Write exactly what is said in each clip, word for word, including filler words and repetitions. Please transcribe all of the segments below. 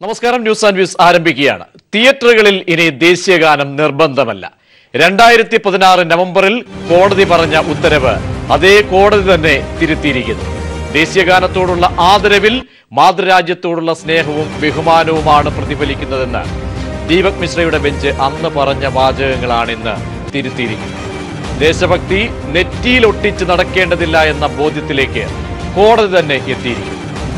നമസ്കാരം. News and views ആരംഭിക്കുകയാണ്. തിയേറ്ററുകളിൽ ഇനി ദേശീയഗാനം നിർബന്ധമല്ല. രണ്ടായിരത്തി പതിനാറ് നവംബറിൽ കോടതി പറഞ്ഞ ഉത്തരവ് അതേ കോടതി തന്നെ തിരുത്തിയിരിക്കുന്നു. ദേശീയഗാനത്തോടുള്ള ആദരവിൽ മാതൃരാജ്യത്തോടുള്ള സ്നേഹവും ബഹുമാനവുമാണ് പ്രതിഫലിക്കുന്നതെന്ന് ദീപക് മിശ്രയുടെ ബെഞ്ച് അന്ന് പറഞ്ഞ വാചകങ്ങളാണിന്ന് തിരുത്തിയിരിക്കുന്നത്. ദേശഭക്തി നെറ്റിയിൽ ഒട്ടിച്ച് നടക്കേണ്ടതില്ല എന്ന ബോധ്യത്തിലേക്ക് കോടതി തന്നെ എത്തിയിരിക്കുന്നു.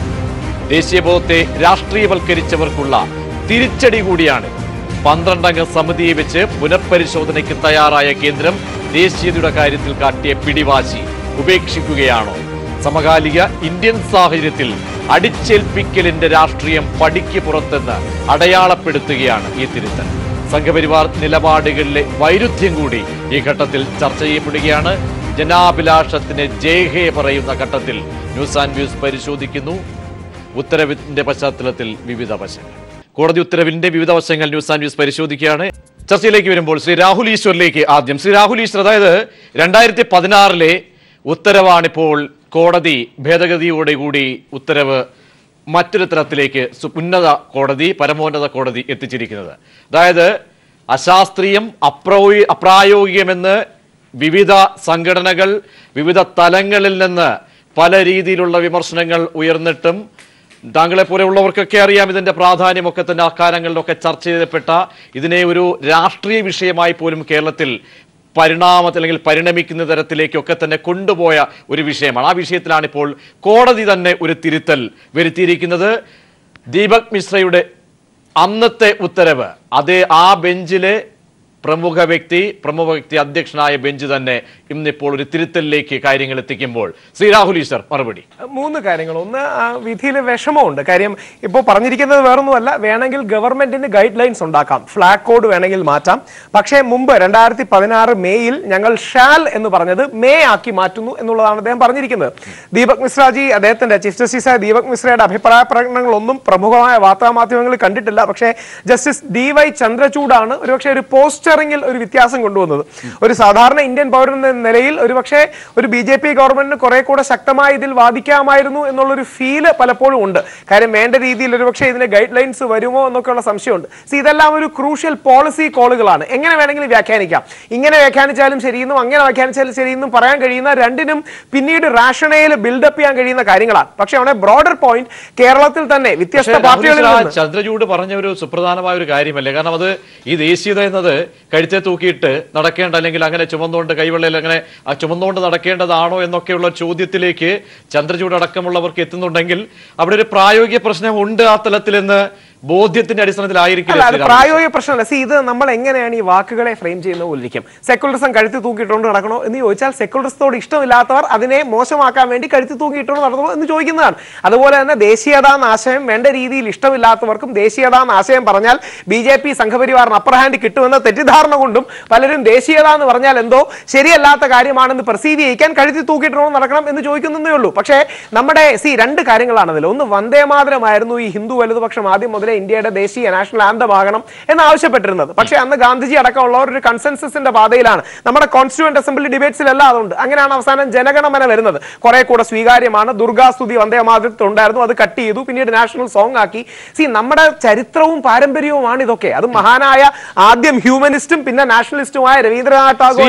ദേശീയബോധത്തെ രാഷ്ട്രീയവൽക്കരിച്ചവർക്കുള്ള തിരിച്ചടി കൂടിയാണ്. പന്ത്രണ്ടംഗ സമിതിയെ വെച്ച് പുനഃപരിശോധനയ്ക്ക് തയ്യാറായ കേന്ദ്രം ദേശീയതയുടെ കാര്യത്തിൽ കാട്ടിയ പിടിവാശി ഉപേക്ഷിക്കുകയാണോ? സമകാലിക ഇന്ത്യൻ സാഹചര്യത്തിൽ അടിച്ചേൽപ്പിക്കലിന്റെ രാഷ്ട്രീയം പടിക്ക് പുറത്തെന്ന് അടയാളപ്പെടുത്തുകയാണ് ഈ തിരുത്തൽ. സംഘപരിവാർ നിലപാടുകളിലെ വൈരുദ്ധ്യം കൂടി ഈ ഘട്ടത്തിൽ ചർച്ച ചെയ്യപ്പെടുകയാണ്. ജനാഭിലാഷത്തിന് ജയഹേ പറയുന്ന ഘട്ടത്തിൽ ന്യൂസ് ആൻഡ് വ്യൂസ് പരിശോധിക്കുന്നു. ഉത്തരവിന്റെ പശ്ചാത്തലത്തിൽ വിവിധ വശങ്ങൾ, കോടതി ഉത്തരവിന്റെ വിവിധ വശങ്ങൾ ന്യൂസ് ആൻഡ് വ്യൂസ് പരിശോധിക്കുകയാണ്. ചർച്ചയിലേക്ക് വരുമ്പോൾ ശ്രീ രാഹുൽ ഈശ്വറിലേക്ക് ആദ്യം. ശ്രീ രാഹുൽ ഈശ്വർ, അതായത് രണ്ടായിരത്തി പതിനാറിലെ ഉത്തരവാണിപ്പോൾ കോടതി ഭേദഗതിയോടുകൂടി ഉത്തരവ് മറ്റൊരു തരത്തിലേക്ക് ഉന്നത കോടതി, പരമോന്നത കോടതി എത്തിച്ചിരിക്കുന്നത്. അതായത് അശാസ്ത്രീയം, അപ്രോ അപ്രായോഗികമെന്ന് വിവിധ സംഘടനകൾ വിവിധ തലങ്ങളിൽ നിന്ന് പല രീതിയിലുള്ള വിമർശനങ്ങൾ ഉയർന്നിട്ടും താങ്കളെ പോലെയുള്ളവർക്കൊക്കെ അറിയാം ഇതിന്റെ പ്രാധാന്യമൊക്കെ തന്നെ അക്കാലങ്ങളിലൊക്കെ ചർച്ച ചെയ്യപ്പെട്ട, ഇതിനെ ഒരു രാഷ്ട്രീയ വിഷയമായി പോലും കേരളത്തിൽ പരിണാമത്തിൽ അല്ലെങ്കിൽ പരിണമിക്കുന്ന തരത്തിലേക്കൊക്കെ തന്നെ കൊണ്ടുപോയ ഒരു വിഷയമാണ്. ആ വിഷയത്തിലാണ് ഇപ്പോൾ കോടതി തന്നെ ഒരു തിരുത്തൽ വരുത്തിയിരിക്കുന്നത്. ദീപക് മിശ്രയുടെ അന്നത്തെ ഉത്തരവ് അതേ ആ ബെഞ്ചിലെ പ്രമുഖ വ്യക്തി പ്രമുഖ വ്യക്തി അധ്യക്ഷനായ ബെഞ്ച് തന്നെ ഇന്നിപ്പോൾ ഒരു തിരുത്തലിലേക്ക് കാര്യങ്ങൾ എത്തിക്കുമ്പോൾ ശ്രീ രാഹുൽ ഈശ്വർ മറുപടി. മൂന്ന് കാര്യങ്ങൾ. ഒന്ന്, വിധിയിൽ വിഷമമുണ്ട്. കാര്യം ഇപ്പോൾ പറഞ്ഞിരിക്കുന്നത് വേറൊന്നുമല്ല, വേണമെങ്കിൽ ഗവൺമെന്റിന് ഗൈഡ് ലൈൻസ് ഉണ്ടാക്കാം, ഫ്ലാഗ് കോഡ് വേണമെങ്കിൽ മാറ്റാം. പക്ഷേ മുമ്പ് രണ്ടായിരത്തി പതിനാറ് മെയ്യിൽ ഞങ്ങൾ ഷാൽ എന്ന് പറഞ്ഞത് മേ ആക്കി മാറ്റുന്നു എന്നുള്ളതാണ് അദ്ദേഹം പറഞ്ഞിരിക്കുന്നത്. ദീപക് മിശ്രാജി, അദ്ദേഹത്തിന്റെ ചീഫ് ജസ്റ്റിസായ ദീപക് മിശ്രയുടെ അഭിപ്രായ പ്രകടനങ്ങളൊന്നും പ്രമുഖമായ വാർത്താമാധ്യമങ്ങളിൽ കണ്ടിട്ടില്ല. പക്ഷേ ജസ്റ്റിസ് ഡി വൈ ചന്ദ്രചൂഡാണ് ഒരുപക്ഷെ ഒരു പോസ്റ്റർ ഒരു വ്യത്യാസം കൊണ്ടുവന്നത്. ഒരു സാധാരണ ഇന്ത്യൻ പൗരൻ എന്ന നിലയിൽ ഒരുപക്ഷെ ഒരു ബി ജെ പി ഗവൺമെന്റിന് കുറെ കൂടെ ശക്തമായി ഇതിൽ വാദിക്കാമായിരുന്നു എന്നുള്ളൊരു ഫീല് പലപ്പോഴും ഉണ്ട്. കാര്യം വേണ്ട രീതിയിൽ ഒരുപക്ഷെ ഇതിന് ഗൈഡ് ലൈൻസ് വരുമോ എന്നൊക്കെയുള്ള സംശയമുണ്ട്. ഇതെല്ലാം ഒരു ക്രൂഷ്യൽ പോളിസി കോളുകളാണ്. എങ്ങനെ വേണമെങ്കിലും വ്യാഖ്യാനിക്കാം. ഇങ്ങനെ വ്യാഖ്യാനിച്ചാലും ശരിയെന്നും അങ്ങനെ വ്യാഖ്യാനിച്ചാലും ശരിയെന്നും പറയാൻ കഴിയുന്ന, രണ്ടിനും പിന്നീട് റാഷണയിൽ ബിൽഡപ്പ് ചെയ്യാൻ കഴിയുന്ന കാര്യങ്ങളാണ്. പക്ഷെ അവിടെ ബ്രോഡർ പോയിന്റ് കേരളത്തിൽ തന്നെ വ്യത്യസ്ത പാർട്ടികളിൽ ചന്ദ്രചൂഡ് പറഞ്ഞ ഒരു സുപ്രധാനമായ ഒരു കാര്യമല്ലേ? കാരണം അത് ഈ ദേശീയത എന്നത് കഴുത്തെ തൂക്കിയിട്ട് നടക്കേണ്ട, അല്ലെങ്കിൽ അങ്ങനെ ചുമന്നുകൊണ്ട് കൈവെള്ളയിൽ അങ്ങനെ ചുമന്നുകൊണ്ട് നടക്കേണ്ടതാണോ എന്നൊക്കെയുള്ള ചോദ്യത്തിലേക്ക് ചന്ദ്രചൂഡ് അടക്കമുള്ളവർക്ക് എത്തുന്നുണ്ടെങ്കിൽ അവിടെ ഒരു പ്രായോഗിക പ്രശ്നം ഉണ്ട് ആ തലത്തിലെന്ന് ബോധ്യത്തിന്റെ അടിസ്ഥാനത്തിലായിരിക്കില്ല. പ്രായോഗിക പ്രശ്നമല്ല. സി, ഇത് നമ്മൾ എങ്ങനെയാണ് ഈ വാക്കുകളെ ഫ്രെയിം ചെയ്യുന്ന പോലിരിക്കും. സെക്കുലറിസം കഴുത്തി തൂക്കിയിട്ടുകൊണ്ട് നടക്കണോ എന്ന് ചോദിച്ചാൽ സെക്കുലറിസത്തോട് ഇഷ്ടമില്ലാത്തവർ അതിനെ മോശമാക്കാൻ വേണ്ടി കഴുത്തി തൂക്കിയിട്ടുകൊണ്ട് നടക്കണോ എന്ന് ചോദിക്കുന്നതാണ്. അതുപോലെ തന്നെ ദേശീയത എന്ന ആശയം വേണ്ട രീതിയിൽ ഇഷ്ടമില്ലാത്തവർക്കും ദേശീയത എന്ന ആശയം പറഞ്ഞാൽ ബി ജെ പി സംഘപരിവാറിന് അപ്പർ ഹാൻഡ് കിട്ടുമെന്ന തെറ്റിദ്ധാരണ കൊണ്ടും പലരും ദേശീയത എന്ന് പറഞ്ഞാൽ എന്തോ ശരിയല്ലാത്ത കാര്യമാണെന്ന് പെർസീവ് ചെയ്യിക്കാൻ കഴുത്തി തൂക്കിയിട്ടുണ്ടോ നടക്കണം എന്ന് ചോദിക്കുന്നതേ ഉള്ളൂ. പക്ഷേ നമ്മുടെ സി രണ്ട് കാര്യങ്ങളാണ് അതിൽ. ഒന്ന്, വന്ദേമാതരമായിരുന്നു ഈ ഹിന്ദു വലതുപക്ഷം ആദ്യം മുതലേ ഇന്ത്യയുടെ ദേശീയ നാഷണൽ ആന്തം ആകണം എന്ന് ആവശ്യപ്പെട്ടിരുന്നത്. പക്ഷേ അന്ന് ഗാന്ധിജി അടക്കമുള്ളവർ ഒരു കൺസെൻസസിന്റെ പാതയിലാണ്. നമ്മുടെ കോൺസ്റ്റിറ്റ്യൂവന്റ് അസംബ്ലി ഡിബേറ്റ്സിലെല്ലാം അതുണ്ട്. അങ്ങനെയാണ് അവസാനം ജനഗണമന വരുന്നത്. കുറെ കൂടെ സ്വീകാര്യമാണ്. ദുർഗാസ്തുതി വന്ദേമാതരത്തിൽ ഉണ്ടായിരുന്നു, അത് കട്ട് ചെയ്തു, പിന്നീട് നാഷണൽ സോങ് ആക്കി. സി, നമ്മുടെ ചരിത്രവും പാരമ്പര്യവുമാണ് ഇതൊക്കെ. അത് മഹാനായ ആദ്യം ഹ്യൂമനിസ്റ്റും പിന്നെ നാഷണലിസ്റ്റുമായ രവീന്ദ്രനാഥ് ടാഗോർ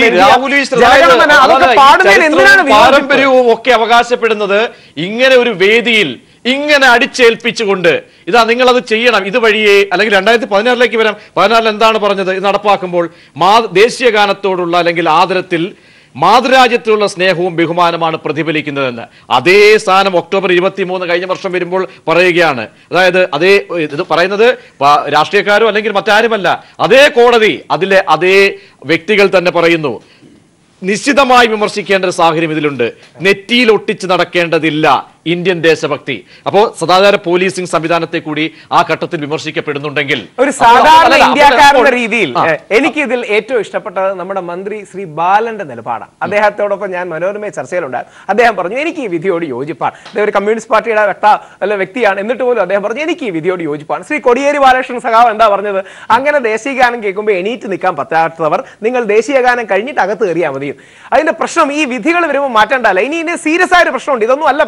ജനഗണമന അതൊക്കെ പാടുന്നതിൽ എന്തിനാണ് പാരമ്പര്യവും ഒക്കെ അവകാശപ്പെടുന്നത്? ഇങ്ങനെ ഒരു വേദിയിൽ ഇങ്ങനെ അടിച്ചേൽപ്പിച്ചുകൊണ്ട് ഇതാ നിങ്ങളത് ചെയ്യണം ഇതുവഴിയേ, അല്ലെങ്കിൽ രണ്ടായിരത്തി പതിനാറിലേക്ക് വരാം. പതിനാറിൽ എന്താണ് പറഞ്ഞത്? ഇത് നടപ്പാക്കുമ്പോൾ മാ ദേശീയ ഗാനത്തോടുള്ള അല്ലെങ്കിൽ ആദരത്തിൽ മാതൃരാജ്യത്തിലുള്ള സ്നേഹവും ബഹുമാനമാണ് പ്രതിഫലിക്കുന്നതെന്ന്. അതേ സ്ഥാനം ഒക്ടോബർ ഇരുപത്തി മൂന്ന് കഴിഞ്ഞ വർഷം വരുമ്പോൾ പറയുകയാണ്. അതായത് അതേ ഇത് പറയുന്നത് രാഷ്ട്രീയക്കാരോ അല്ലെങ്കിൽ മറ്റാരുമല്ല, അതേ കോടതി, അതിലെ അതേ വ്യക്തികൾ തന്നെ പറയുന്നു നിശ്ചിതമായി വിമർശിക്കേണ്ട ഒരു സാഹചര്യം ഇതിലുണ്ട്. നെറ്റിയിൽ ഒട്ടിച്ച് നടക്കേണ്ടതില്ല ഇന്ത്യൻ ദേശഭക്തി. അപ്പോൾ സദാചാര പോലീസിംഗ് സംവിധാനത്തെ കൂടി ആ ഘട്ടത്തിൽ വിമർശിക്കപ്പെടുന്നുണ്ടെങ്കിൽ ഒരു സാധാരണ ഇന്ത്യക്കാരന്റെ രീതിയിൽ എനിക്ക് ഇതിൽ ഏറ്റവും ഇഷ്ടപ്പെട്ടത് നമ്മുടെ മന്ത്രി ശ്രീ ബാലന്റെ നിലപാടാണ്. അദ്ദേഹത്തോടൊപ്പം ഞാൻ മനോരമ ചർച്ചയിലുണ്ടായിരുന്നു. അദ്ദേഹം പറഞ്ഞു എനിക്ക് ഈ വിധിയോട് യോജിപ്പാണ്. അദ്ദേഹം ഒരു കമ്മ്യൂണിസ്റ്റ് പാർട്ടിയുടെ വ്യക്ത അല്ല വ്യക്തിയാണ്. എന്നിട്ട് പോലും അദ്ദേഹം പറഞ്ഞു എനിക്ക് ഈ വിധിയോട് യോജിപ്പാണ്. ശ്രീ കോടിയേരി ബാലകൃഷ്ണൻ സഖാവ് എന്താ പറഞ്ഞത്? അങ്ങനെ ദേശീയ ഗാനം കേൾക്കുമ്പോൾ എണീറ്റ് നിൽക്കാൻ പറ്റാത്തവർ നിങ്ങൾ ദേശീയ ഗാനം കഴിഞ്ഞിട്ട് അകത്ത് കയറിയാൽ മതി. അതിന്റെ പ്രശ്നം ഈ വിധികൾ വരുമ്പോൾ മാറ്റേണ്ടല്ല. ഇനി ഇതിന്റെ സീരിയസ് ആയ ഒരു പ്രശ്നമുണ്ട്. ഇതൊന്നും അല്ല പ്രശ്നം.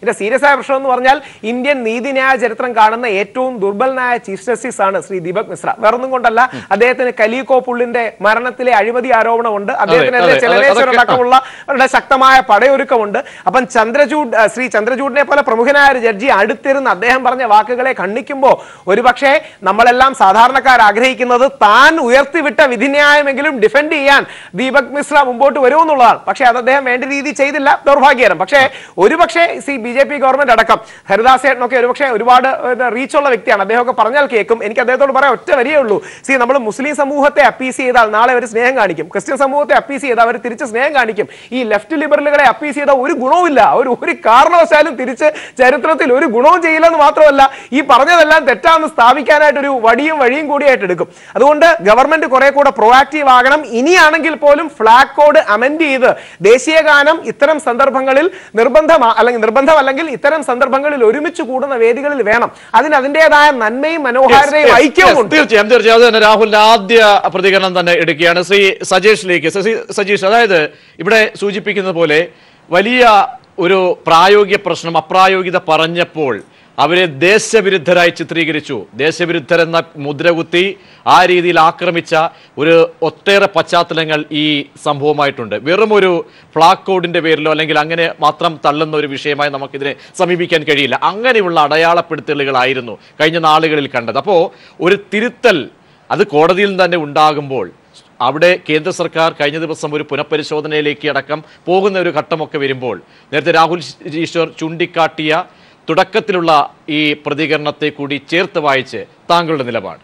ഇതിന്റെ സീരിയസ് ആയ പ്രശ്നം എന്ന് പറഞ്ഞാൽ ഇന്ത്യൻ നീതിന്യായ ചരിത്രം കാണുന്ന ഏറ്റവും ദുർബലനായ ചീഫ് ജസ്റ്റിസ് ആണ് ശ്രീ ദീപക് മിശ്ര. വേറൊന്നും കൊണ്ടല്ല, അദ്ദേഹത്തിന് കലീകോ പുള്ളിന്റെ മരണത്തിലെ അഴിമതി ആരോപണമുണ്ട്, അദ്ദേഹത്തിനെതിരെ ചെലവേശ്വരടക്കമുള്ള ശക്തമായ പടയൊരുക്കമുണ്ട്. അപ്പം ചന്ദ്രചൂഡ് ശ്രീ ചന്ദ്രചൂഡിനെ പോലെ പ്രമുഖനായ ഒരു ജഡ്ജി അടുത്തിരുന്ന് അദ്ദേഹം പറഞ്ഞ വാക്കുകളെ ഖണ്ഡിക്കുമ്പോൾ ഒരുപക്ഷെ നമ്മളെല്ലാം സാധാരണക്കാർ ആഗ്രഹിക്കുന്നത് താൻ ഉയർത്തിവിട്ട വിധിന്യായമെങ്കിലും ഡിഫെൻഡ് ചെയ്യാൻ ദീപക് മിശ്ര മുമ്പോട്ട് വരുമെന്നുള്ളതാണ്. പക്ഷേ അത് അദ്ദേഹം വേണ്ട രീതി ചെയ്തില്ല, ദൗർഭാഗ്യകരം. പക്ഷേ ഒരുപക്ഷെ C B J P government അടക്കം ഹരിദാസ് ഏട്ടനൊക്കെ ഒരുപക്ഷെ ഒരുപാട് റീച്ചുള്ള വ്യക്തിയാണ്, അദ്ദേഹമൊക്കെ പറഞ്ഞാൽ കേൾക്കും. എനിക്ക് അദ്ദേഹത്തോട് പറയാൻ ഒറ്റ വരിയേ ഉള്ളൂ, സി നമ്മൾ മുസ്ലിം സമൂഹത്തെ അപ്പീസ് ചെയ്താൽ നാളെ അവർ സ്നേഹം കാണിക്കും, ക്രിസ്ത്യൻ സമൂഹത്തെ അപ്പീസ് ചെയ്താൽ അവർ തിരിച്ച് സ്നേഹം കാണിക്കും. ഈ ലെഫ്റ്റ് ലിബറലുകളെ അപ്പീസ് ചെയ്താൽ ഒരു ഗുണവുമില്ല, ഒരു ഒരു കാരണവശാലും തിരിച്ച് ചരിത്രത്തിൽ ഒരു ഗുണവും ചെയ്യില്ലെന്ന് മാത്രമല്ല ഈ പറഞ്ഞതെല്ലാം തെറ്റാണെന്ന് സ്ഥാപിക്കാനായിട്ട് ഒരു വടിയും വഴിയും കൂടിയായിട്ട് എടുക്കും. അതുകൊണ്ട് ഗവൺമെന്റ് കുറെ കൂടെ പ്രൊആക്റ്റീവ് ആകണം. ഇനിയാണെങ്കിൽ പോലും ഫ്ലാഗ് കോഡ് അമെൻഡ് ചെയ്ത് ദേശീയ ഗാനം ഇത്തരം സന്ദർഭങ്ങളിൽ നിർബന്ധമാ അല്ലെങ്കിൽ നിർബന്ധമല്ലെങ്കിൽ ഇത്തരം സന്ദർഭങ്ങളിൽ ഒരുമിച്ച് കൂടുന്ന വേദികളിൽ വേണം. അതിന് അതിൻ്റെതായ നന്മയും മനോഹാരിതയും ഐക്യവും ഉണ്ട്. തീർച്ചയായും തീർച്ചയായും അത് തന്നെ രാഹുലിന്റെ ആദ്യ പ്രതികരണം തന്നെ എടുക്കുകയാണ്. ശ്രീ സജേഷിലേക്ക്. സജീഷ്, അതായത് ഇവിടെ സൂചിപ്പിക്കുന്നത് പോലെ വലിയ ഒരു പ്രായോഗിക പ്രശ്നം അപ്രായോഗികത പറഞ്ഞപ്പോൾ അവരെ ദേശവിരുദ്ധരായി ചിത്രീകരിച്ചു. ദേശവിരുദ്ധരെന്ന മുദ്രകുത്തി ആ രീതിയിൽ ആക്രമിച്ച ഒരു ഒട്ടേറെ പശ്ചാത്തലങ്ങൾ ഈ സംഭവമായിട്ടുണ്ട്. വെറും ഒരു ഫ്ലാഗ് കോഡിന്റെ പേരിലോ അല്ലെങ്കിൽ അങ്ങനെ മാത്രം തള്ളുന്ന ഒരു വിഷയമായി നമുക്കിതിനെ സമീപിക്കാൻ കഴിയില്ല. അങ്ങനെയുള്ള അടയാളപ്പെടുത്തലുകളായിരുന്നു കഴിഞ്ഞ നാളുകളിൽ കണ്ടത്. അപ്പോൾ ഒരു തിരുത്തൽ അത് കോടതിയിൽ തന്നെ ഉണ്ടാകുമ്പോൾ അവിടെ കേന്ദ്ര സർക്കാർ കഴിഞ്ഞ ദിവസം ഒരു പുനഃപരിശോധനയിലേക്ക് അടക്കം പോകുന്ന ഒരു ഘട്ടമൊക്കെ വരുമ്പോൾ നേരത്തെ രാഹുൽ ഈശ്വർ ചൂണ്ടിക്കാട്ടിയ തുടക്കത്തിലുള്ള ഈ പ്രതികരണത്തെ കൂടി ചേർത്ത് വായിച്ച് താങ്കളുടെ നിലപാട്.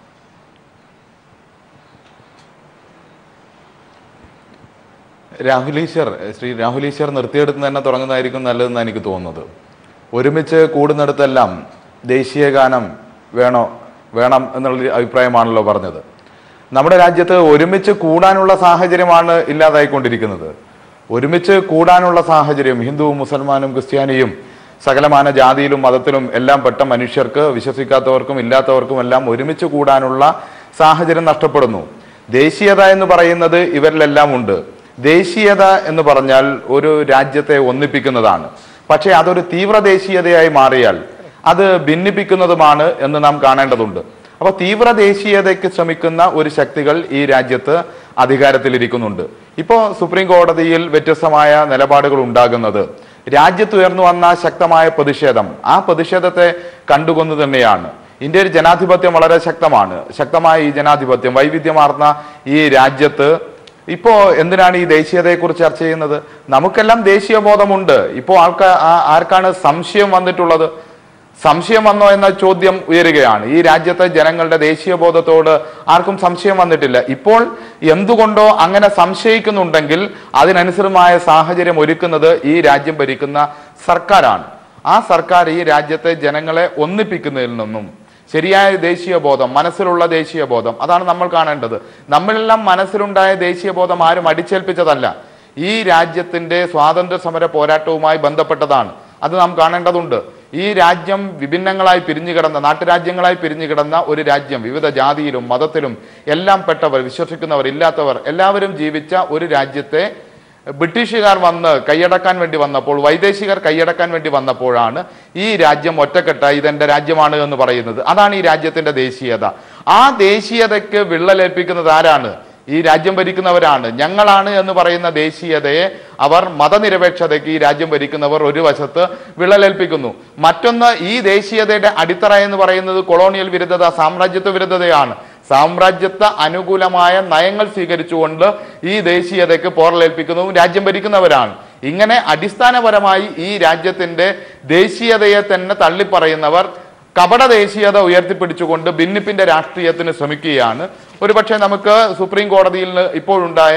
രാഹുൽ ഈശ്വർ ശ്രീ രാഹുൽ ഈശ്വർ നിർത്തിയെടുത്ത് തന്നെ തുടങ്ങുന്നതായിരിക്കും നല്ലതെന്ന് എനിക്ക് തോന്നുന്നത്. ഒരുമിച്ച് കൂടുന്നിടത്തെല്ലാം ദേശീയ ഗാനം വേണോ വേണം എന്നുള്ള അഭിപ്രായമാണല്ലോ പറഞ്ഞത്. നമ്മുടെ രാജ്യത്ത് ഒരുമിച്ച് കൂടാനുള്ള സാഹചര്യമാണ് ഇല്ലാതായിക്കൊണ്ടിരിക്കുന്നത്. ഒരുമിച്ച് കൂടാനുള്ള സാഹചര്യം ഹിന്ദുവും മുസൽമാനും ക്രിസ്ത്യാനിയും സകലമാന ജാതിയിലും മതത്തിലും എല്ലാം പെട്ട മനുഷ്യർക്ക്, വിശ്വസിക്കാത്തവർക്കും ഇല്ലാത്തവർക്കും എല്ലാം ഒരുമിച്ച് കൂടാനുള്ള സാഹചര്യം നഷ്ടപ്പെടുന്നു. ദേശീയത എന്ന് പറയുന്നത് ഇവരിലെല്ലാം ഉണ്ട്. ദേശീയത എന്ന് പറഞ്ഞാൽ ഒരു രാജ്യത്തെ ഒന്നിപ്പിക്കുന്നതാണ്. പക്ഷേ അതൊരു തീവ്ര ദേശീയതയായി മാറിയാൽ അത് ഭിന്നിപ്പിക്കുന്നതുമാണ് എന്ന് നാം കാണേണ്ടതുണ്ട്. അപ്പോൾ തീവ്ര ദേശീയതയ്ക്ക് ശ്രമിക്കുന്ന ഒരു ശക്തികൾ ഈ രാജ്യത്ത് അധികാരത്തിലിരിക്കുന്നുണ്ട്. ഇപ്പോൾ സുപ്രീം കോടതിയിൽ വ്യത്യസ്തമായ നിലപാടുകൾ ഉണ്ടാകുന്നത് രാജ്യത്ത് ഉയർന്നു വന്ന ശക്തമായ പ്രതിഷേധം, ആ പ്രതിഷേധത്തെ കണ്ടുകൊണ്ട് തന്നെയാണ്. ഇന്ത്യയിൽ ജനാധിപത്യം വളരെ ശക്തമാണ്. ശക്തമായ ഈ ജനാധിപത്യം വൈവിധ്യമാർന്ന ഈ രാജ്യത്ത് ഇപ്പോ എന്തിനാണ് ഈ ദേശീയതയെക്കുറിച്ച് ചർച്ച ചെയ്യുന്നത്? നമുക്കെല്ലാം ദേശീയ ബോധമുണ്ട്. ഇപ്പോൾ ആൾക്കാർ ആർക്കാണ് സംശയം വന്നിട്ടുള്ളത്? സംശയം വന്നോ എന്ന ചോദ്യം ഉയരുകയാണ്. ഈ രാജ്യത്തെ ജനങ്ങളുടെ ദേശീയ ബോധത്തോട് ആർക്കും സംശയം വന്നിട്ടില്ല. ഇപ്പോൾ എന്തുകൊണ്ടോ അങ്ങനെ സംശയിക്കുന്നുണ്ടെങ്കിൽ അതിനനുസൃതമായ സാഹചര്യം ഒരുക്കുന്നത് ഈ രാജ്യം ഭരിക്കുന്ന സർക്കാരാണ്. ആ സർക്കാർ ഈ രാജ്യത്തെ ജനങ്ങളെ ഒന്നിപ്പിക്കുന്നതിൽ നിന്നും ശരിയായ ദേശീയ ബോധം, മനസ്സിലുള്ള ദേശീയ ബോധം, അതാണ് നമ്മൾ കാണേണ്ടത്. നമ്മളെല്ലാം മനസ്സിലുണ്ടായ ദേശീയ ബോധം ആരും അടിച്ചേൽപ്പിച്ചതല്ല, ഈ രാജ്യത്തിന്റെ സ്വാതന്ത്ര്യ സമര പോരാട്ടവുമായി ബന്ധപ്പെട്ടതാണ്. അത് നാം കാണേണ്ടതുണ്ട്. ഈ രാജ്യം വിഭിന്നങ്ങളായി പിരിഞ്ഞു കിടന്ന, നാട്ടുരാജ്യങ്ങളായി പിരിഞ്ഞു കിടന്ന ഒരു രാജ്യം, വിവിധ ജാതിയിലും മതത്തിലും എല്ലാം പെട്ടവർ, വിശ്വസിക്കുന്നവർ ഇല്ലാത്തവർ എല്ലാവരും ജീവിച്ച ഒരു രാജ്യത്തെ ബ്രിട്ടീഷുകാർ വന്ന് കൈയടക്കാൻ വേണ്ടി വന്നപ്പോൾ, വൈദേശികർ കൈയടക്കാൻ വേണ്ടി വന്നപ്പോഴാണ് ഈ രാജ്യം ഒറ്റക്കെട്ടായി ഇതെന്റെ രാജ്യമാണ് എന്ന് പറയുന്നത്. അതാണ് ഈ രാജ്യത്തിന്റെ ദേശീയത. ആ ദേശീയതയ്ക്ക് വിള്ളലേൽപ്പിക്കുന്നത് ആരാണ്? ഈ രാജ്യം ഭരിക്കുന്നവരാണ്. ഞങ്ങളാണ് എന്ന് പറയുന്ന ദേശീയതയെ അവർ മതനിരപേക്ഷതയ്ക്ക് ഈ രാജ്യം ഭരിക്കുന്നവർ ഒരു വശത്ത് വിള്ളലേൽപ്പിക്കുന്നു. മറ്റൊന്ന്, ഈ ദേശീയതയുടെ അടിത്തറ എന്ന് പറയുന്നത് കൊളോണിയൽ വിരുദ്ധത, സാമ്രാജ്യത്വ വിരുദ്ധതയാണ്. സാമ്രാജ്യത്വ അനുകൂലമായ നയങ്ങൾ സ്വീകരിച്ചുകൊണ്ട് ഈ ദേശീയതയ്ക്ക് പോറലേൽപ്പിക്കുന്നതും രാജ്യം ഭരിക്കുന്നവരാണ്. ഇങ്ങനെ അടിസ്ഥാനപരമായി ഈ രാജ്യത്തിന്റെ ദേശീയതയെ തന്നെ തള്ളിപ്പറയുന്നവർ കപട ദേശീയത ഉയർത്തിപ്പിടിച്ചുകൊണ്ട് ഭിന്നിപ്പിന്റെ രാഷ്ട്രീയത്തിന് ശ്രമിക്കുകയാണ്. ഒരുപക്ഷെ നമുക്ക് സുപ്രീം കോടതിയിൽ ഇപ്പോഴുണ്ടായ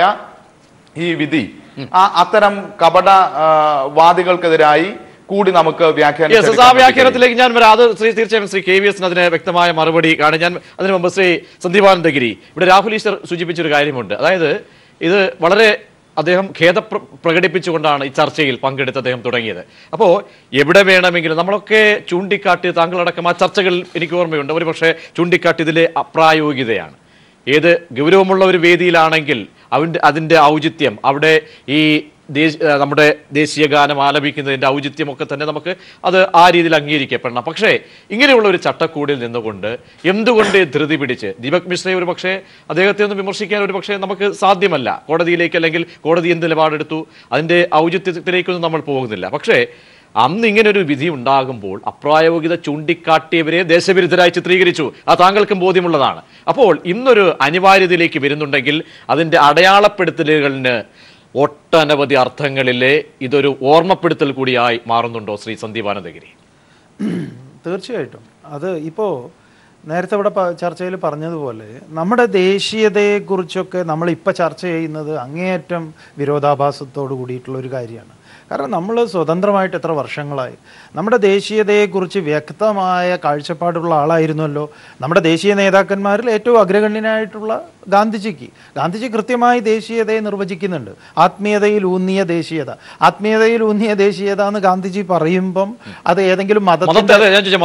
ഈ വിധി ആ അത്തരം കപട വാദികൾക്കെതിരായി കൂടി നമുക്ക് വ്യാഖ്യാനത്തിലേക്ക് ഞാൻ വരാം. അത് ശ്രീ തീർച്ചയായും ശ്രീ കെ വി എസിന് അതിന് വ്യക്തമായ മറുപടി കാണാൻ ഞാൻ അതിനു മുമ്പ് ശ്രീ സന്ദീപാനന്ദഗിരി, ഇവിടെ രാഹുൽ ഈശ്വർ സൂചിപ്പിച്ചൊരു കാര്യമുണ്ട്. അതായത് ഇത് വളരെ അദ്ദേഹം ഖേദ പ്രകടിപ്പിച്ചുകൊണ്ടാണ് ഈ ചർച്ചയിൽ പങ്കെടുത്ത് അദ്ദേഹം തുടങ്ങിയത്. അപ്പോൾ എവിടെ വേണമെങ്കിലും നമ്മളൊക്കെ ചൂണ്ടിക്കാട്ടി, താങ്കളടക്കം ആ ചർച്ചകൾ എനിക്ക് ഓർമ്മയുണ്ട്, ഒരു പക്ഷേ ചൂണ്ടിക്കാട്ടി ഇതിലെ അപ്രായോഗികതയാണ്. ഏത് ഗൗരവമുള്ള ഒരു വേദിയിലാണെങ്കിൽ അവൻ്റെ അതിൻ്റെ ഔചിത്യം, അവിടെ ഈ നമ്മുടെ ദേശീയ ഗാനം ആലപിക്കുന്നതിൻ്റെ ഔചിത്യമൊക്കെ തന്നെ നമുക്ക് അത് ആ രീതിയിൽ അംഗീകരിക്കപ്പെടണം. പക്ഷേ ഇങ്ങനെയുള്ള ഒരു ചട്ടക്കൂടിൽ നിന്നുകൊണ്ട് എന്തുകൊണ്ട് ധൃതി പിടിച്ച് ദീപക് മിശ്രയെ ഒരു പക്ഷേ അദ്ദേഹത്തെ ഒന്ന് വിമർശിക്കാൻ ഒരു പക്ഷേ നമുക്ക് സാധ്യമല്ല. കോടതിയിലേക്ക് അല്ലെങ്കിൽ കോടതി എന്ത് നിലപാടെടുത്തു അതിൻ്റെ ഔചിത്യത്തിലേക്കൊന്നും നമ്മൾ പോകുന്നില്ല. പക്ഷേ അന്ന് ഇങ്ങനെ ഒരു വിധി ഉണ്ടാകുമ്പോൾ അപ്രായോഗികത ചൂണ്ടിക്കാട്ടിയവരെ ദേശവിരുദ്ധരായി ചിത്രീകരിച്ചു. അത് താങ്കൾക്കും ബോധ്യമുള്ളതാണ്. അപ്പോൾ ഇന്നൊരു അനിവാര്യതയിലേക്ക് വരുന്നുണ്ടെങ്കിൽ അതിൻ്റെ അടയാളപ്പെടുത്തലുകളിന് ഒട്ടനവധി അർത്ഥങ്ങളിലെ ഇതൊരു ഓർമ്മപ്പെടുത്തൽ കൂടിയായി മാറുന്നുണ്ടോ ശ്രീ സന്ദീപാനന്ദഗിരി? തീർച്ചയായിട്ടും. അത് ഇപ്പോൾ നേരത്തെ ഇവിടെ ചർച്ചയിൽ പറഞ്ഞതുപോലെ നമ്മുടെ ദേശീയതയെക്കുറിച്ചൊക്കെ നമ്മളിപ്പോൾ ചർച്ച ചെയ്യുന്നത് അങ്ങേയറ്റം വിരോധാഭാസത്തോട് കൂടിയിട്ടുള്ള ഒരു കാര്യമാണ്. കാരണം നമ്മൾ സ്വതന്ത്രമായിട്ട് എത്ര വർഷങ്ങളായി. നമ്മുടെ ദേശീയതയെക്കുറിച്ച് വ്യക്തമായ കാഴ്ചപ്പാടുള്ള ആളായിരുന്നല്ലോ നമ്മുടെ ദേശീയ നേതാക്കന്മാരിൽ ഏറ്റവും അഗ്രഗണ്യനായിട്ടുള്ള ഗാന്ധിജിക്ക്. ഗാന്ധിജി കൃത്യമായി ദേശീയതയെ നിർവചിക്കുന്നുണ്ട്. ആത്മീയതയിൽ ഊന്നിയ ദേശീയത, ആത്മീയതയിൽ ഊന്നിയ ദേശീയത എന്ന് ഗാന്ധിജി പറയുമ്പം അത് ഏതെങ്കിലും മതത്തിന്റെ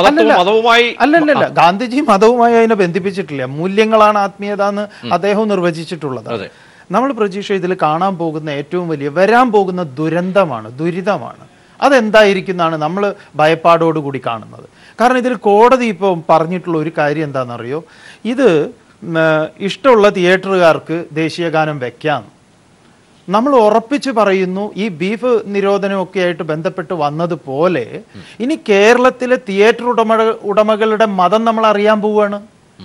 അല്ലല്ല, ഗാന്ധിജി മതവുമായി അതിനെ ബന്ധിപ്പിച്ചിട്ടില്ല. മൂല്യങ്ങളാണ് ആത്മീയത എന്ന് അദ്ദേഹം നിർവചിച്ചിട്ടുള്ളത്. നമ്മൾ പ്രതീക്ഷ ഇതിൽ കാണാൻ പോകുന്ന ഏറ്റവും വലിയ വരാൻ പോകുന്ന ദുരന്തമാണ്, ദുരിതമാണ്. അതെന്തായിരിക്കുന്നതാണ് നമ്മൾ ഭയപ്പാടോടുകൂടി കാണുന്നത്. കാരണം ഇതിൽ കോടതി ഇപ്പോൾ പറഞ്ഞിട്ടുള്ള ഒരു കാര്യം എന്താണെന്നറിയോ, ഇത് ഇഷ്ടമുള്ള തിയേറ്ററുകാർക്ക് ദേശീയ ഗാനം വെക്കാം. നമ്മൾ ഉറപ്പിച്ച് പറയുന്നു ഈ ബീഫ് നിരോധനമൊക്കെ ആയിട്ട് ബന്ധപ്പെട്ട് വന്നതുപോലെ ഇനി കേരളത്തിലെ തിയേറ്റർ ഉടമ ഉടമകളുടെ മതം നമ്മൾ അറിയാൻ പോവുകയാണ്.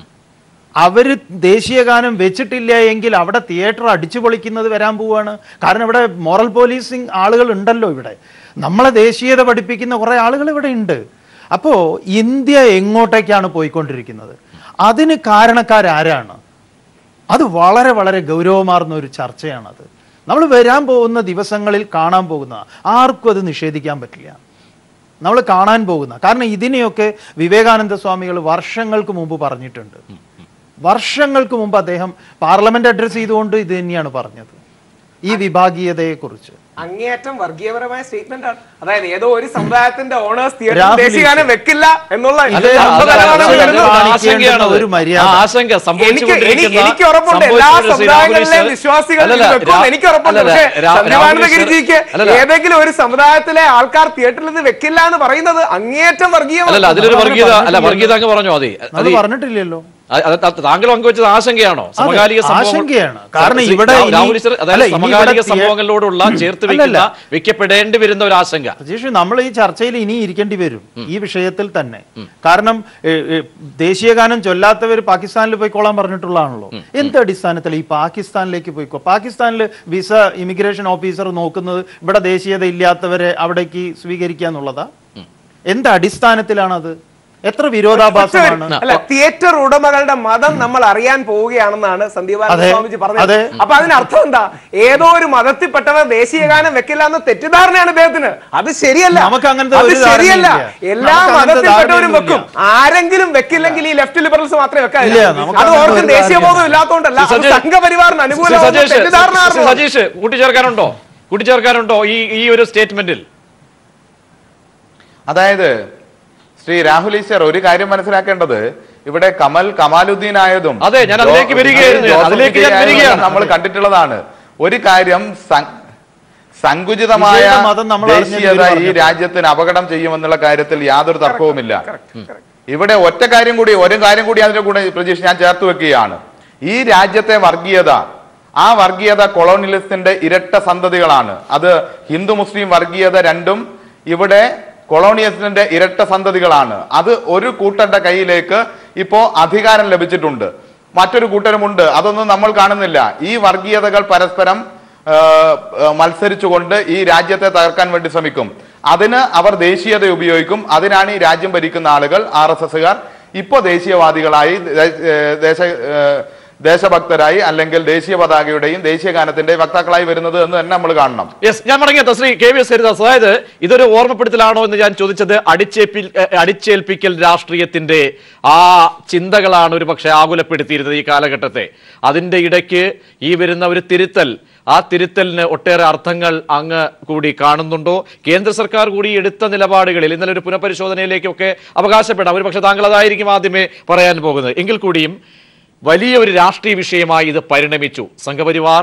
അവർ ദേശീയ ഗാനം വെച്ചിട്ടില്ല എങ്കിൽ അവിടെ തിയേറ്റർ അടിച്ചു പൊളിക്കുന്നത് വരാൻ പോവുകയാണ്. കാരണം ഇവിടെ മോറൽ പോലീസിങ് ആളുകൾ ഉണ്ടല്ലോ, ഇവിടെ നമ്മളെ ദേശീയത പഠിപ്പിക്കുന്ന കുറേ ആളുകൾ ഇവിടെ ഉണ്ട്. അപ്പോൾ ഇന്ത്യ എങ്ങോട്ടേക്കാണ് പോയിക്കൊണ്ടിരിക്കുന്നത്? അതിന് കാരണക്കാരാരാണ്? അത് വളരെ വളരെ ഗൗരവമാർന്ന ഒരു ചർച്ചയാണത്. നമ്മൾ വരാൻ പോകുന്ന ദിവസങ്ങളിൽ കാണാൻ പോകുന്ന ആർക്കും അത് നിഷേധിക്കാൻ പറ്റില്ല. നമ്മൾ കാണാൻ പോകുന്ന കാരണം ഇതിനെയൊക്കെ വിവേകാനന്ദ സ്വാമികൾ വർഷങ്ങൾക്ക് മുമ്പ് പറഞ്ഞിട്ടുണ്ട്. വർഷങ്ങൾക്ക് മുമ്പ് അദ്ദേഹം പാർലമെന്റ് അഡ്രസ് ചെയ്തുകൊണ്ട് ഇത് തന്നെയാണ് പറഞ്ഞത്, ഈ വിഭാഗീയതയെ കുറിച്ച്. അങ്ങേയറ്റം വർഗീയപരമായ സ്റ്റേറ്റ്മെന്റ് ആണ്. അതായത് ഏതോ ഒരു സമുദായത്തിന്റെ ഓണേഴ്സ് തിയേറ്റർ ദേശീയഗാനം വെക്കില്ല എന്നുള്ള ഒരു മര്യാദ. എനിക്ക് ഉറപ്പുണ്ട് എല്ലാ സമുദായങ്ങളിലെയും വിശ്വാസികളും വെക്കും, എനിക്ക് ഉറപ്പുണ്ട്. പക്ഷേ സന്ദീപാനന്ദഗിരിജിക്ക് ഏതെങ്കിലും ഒരു സമുദായത്തിലെ ആൾക്കാർ തിയേറ്ററിൽ ഇത് വെക്കില്ല എന്ന് പറയുന്നത് അങ്ങേയറ്റം വർഗീയമാണ്. അതിലൊരു വർഗീയത അല്ല, വർഗീയത അങ്ങ് പറഞ്ഞു. അതെ, അത് പറഞ്ഞിട്ടില്ലല്ലോ. താങ്കൾ പങ്കുവെച്ചത് ആശങ്കയാണോ? സമകാലിക ആശങ്കയാണ്. കാരണം ഇവിടെ സമകാലിക സംഭവങ്ങളോടുള്ള ചേർത്ത് വെക്കപ്പെടേണ്ടി വരുന്ന ഒരു ആശങ്ക. രജീഷ്, നമ്മൾ ഈ ചർച്ചയിൽ ഇനി ഇരിക്കേണ്ടി വരും ഈ വിഷയത്തിൽ തന്നെ. കാരണം ദേശീയഗാനം ചൊല്ലാത്തവർ പാകിസ്ഥാനിൽ പോയിക്കോളാൻ പറഞ്ഞിട്ടുള്ളതാണല്ലോ. എന്ത് അടിസ്ഥാനത്തിൽ ഈ പാകിസ്ഥാനിലേക്ക് പോയിക്കോ? പാകിസ്ഥാനിൽ വിസ ഇമിഗ്രേഷൻ ഓഫീസർ നോക്കുന്നത് ഇവിടെ ദേശീയത ഇല്ലാത്തവരെ അവിടേക്ക് സ്വീകരിക്കുക എന്നുള്ളതാ? എന്ത് അടിസ്ഥാനത്തിലാണത്? എത്ര വിരോധാഭാസമാണ്. അല്ല, തിയേറ്റർ ഉടമകളുടെ മതം നമ്മൾ അറിയാൻ പോവുകയാണെന്നാണ് സന്ദീപാനന്ദ സ്വാമിജി പറഞ്ഞത്. അപ്പൊ അതിനർത്ഥം എന്താ? ഏതോ ഒരു മതത്തിൽപ്പെട്ടവർ ദേശീയഗാനം വെക്കില്ല എന്ന തെറ്റിദ്ധാരണയാണ് അദ്ദേഹത്തിന്. അത് ശരിയല്ല, അത് ശരിയല്ല. എല്ലാ മതത്തിൽപ്പെട്ടവരും വെക്കും. ആരെങ്കിലും വെക്കില്ലെങ്കിൽ ഈ ലെഫ്റ്റ് ലിബറൽസ് മാത്രമേ വെക്കാറില്ല. അത് ഓർക്കും ദേശീയബോധം ഇല്ലാത്തതുകൊണ്ടല്ല, സംഘപരിവാറിന് അനുകൂലമായ തെറ്റിദ്ധാരണ. സജീഷ്, കൂട്ടിച്ചേർക്കാനുണ്ടോ കൂട്ടിച്ചേർക്കാനുണ്ടോ ഈ ഈ ഒരു സ്റ്റേറ്റ്മെന്റിൽ? അതായത് ശ്രീ രാഹുൽ ഈശ്വർ ഒരു കാര്യം മനസ്സിലാക്കേണ്ടത്, ഇവിടെ കമൽ കമാലുദ്ദീൻ ആയതും അതെ ഞാൻ അതിലേക്ക് വരികയാണ് നമ്മൾ കണ്ടിട്ടുള്ളതാണ്. ഒരു കാര്യം സങ്കുചിതമായ ദേശീയത ഈ രാജ്യത്തിന് അപകടം ചെയ്യുമെന്നുള്ള കാര്യത്തിൽ യാതൊരു തർക്കവുമില്ല. ഇവിടെ ഒറ്റ കാര്യം കൂടി ഒരു കാര്യം കൂടി അതിന്റെ കൂടെ പ്രതീക്ഷ ഞാൻ ചേർത്ത് വെക്കുകയാണ്. ഈ രാജ്യത്തെ വർഗീയത, ആ വർഗീയത കൊളോണിയലിസത്തിന്റെ ഇരട്ട സന്തതികളാണ്. അത് ഹിന്ദു മുസ്ലിം വർഗീയത രണ്ടും ഇവിടെ കൊളോണിയലിസത്തിന്റെ ഇരട്ട സന്തതികളാണ്. അത് ഒരു കൂട്ടരുടെ കയ്യിലേക്ക് ഇപ്പോ അധികാരം ലഭിച്ചിട്ടുണ്ട്, മറ്റൊരു കൂട്ടരുമുണ്ട്, അതൊന്നും നമ്മൾ കാണുന്നില്ല. ഈ വർഗീയതകൾ പരസ്പരം മത്സരിച്ചുകൊണ്ട് ഈ രാജ്യത്തെ തകർക്കാൻ വേണ്ടി ശ്രമിക്കും. അതിന് അവർ ദേശീയത ഉപയോഗിക്കും. അതിനാണ് ഈ രാജ്യം ഭരിക്കുന്ന ആളുകൾ, ആർ എസ് എസുകാർ ഇപ്പോ ദേശീയവാദികളായി, ദേശ ദേശഭക്തരായി അല്ലെങ്കിൽ ദേശീയ പതാകയുടെയും ദേശീയ ഗാനത്തിന്റെയും വക്താക്കളായി വരുന്നത് എന്ന് തന്നെ നമ്മൾ കാണണം. യെസ്, ഞാൻ മടങ്ങിയ Shri K V S Haridas, അതായത് ഇതൊരു ഓർമ്മപ്പെടുത്തലാണോ എന്ന് ഞാൻ ചോദിച്ചത്. അടിച്ചേൽപ്പി അടിച്ചേൽപ്പിക്കൽ രാഷ്ട്രീയത്തിന്റെ ആ ചിന്തകളാണ് ഒരു പക്ഷെ ആകുലപ്പെടുത്തിയിരുന്നത് ഈ കാലഘട്ടത്തെ. അതിന്റെ ഇടയ്ക്ക് ഈ വരുന്ന ഒരു തിരുത്തൽ, ആ തിരുത്തലിന് ഒട്ടേറെ അർത്ഥങ്ങൾ അങ്ങ് കൂടി കാണുന്നുണ്ടോ? കേന്ദ്ര സർക്കാർ കൂടി എടുത്ത നിലപാടുകളിൽ ഇന്നലെ ഒരു പുനഃപരിശോധനയിലേക്കൊക്കെ അവകാശപ്പെടാം. ഒരു പക്ഷെ താങ്കൾ അതായിരിക്കും ആദ്യമേ പറയാൻ പോകുന്നത്. എങ്കിൽ കൂടിയും വലിയ ഒരു രാഷ്ട്രീയ വിഷയമായി ഇത് പരിണമിച്ചു. സംഘപരിവാർ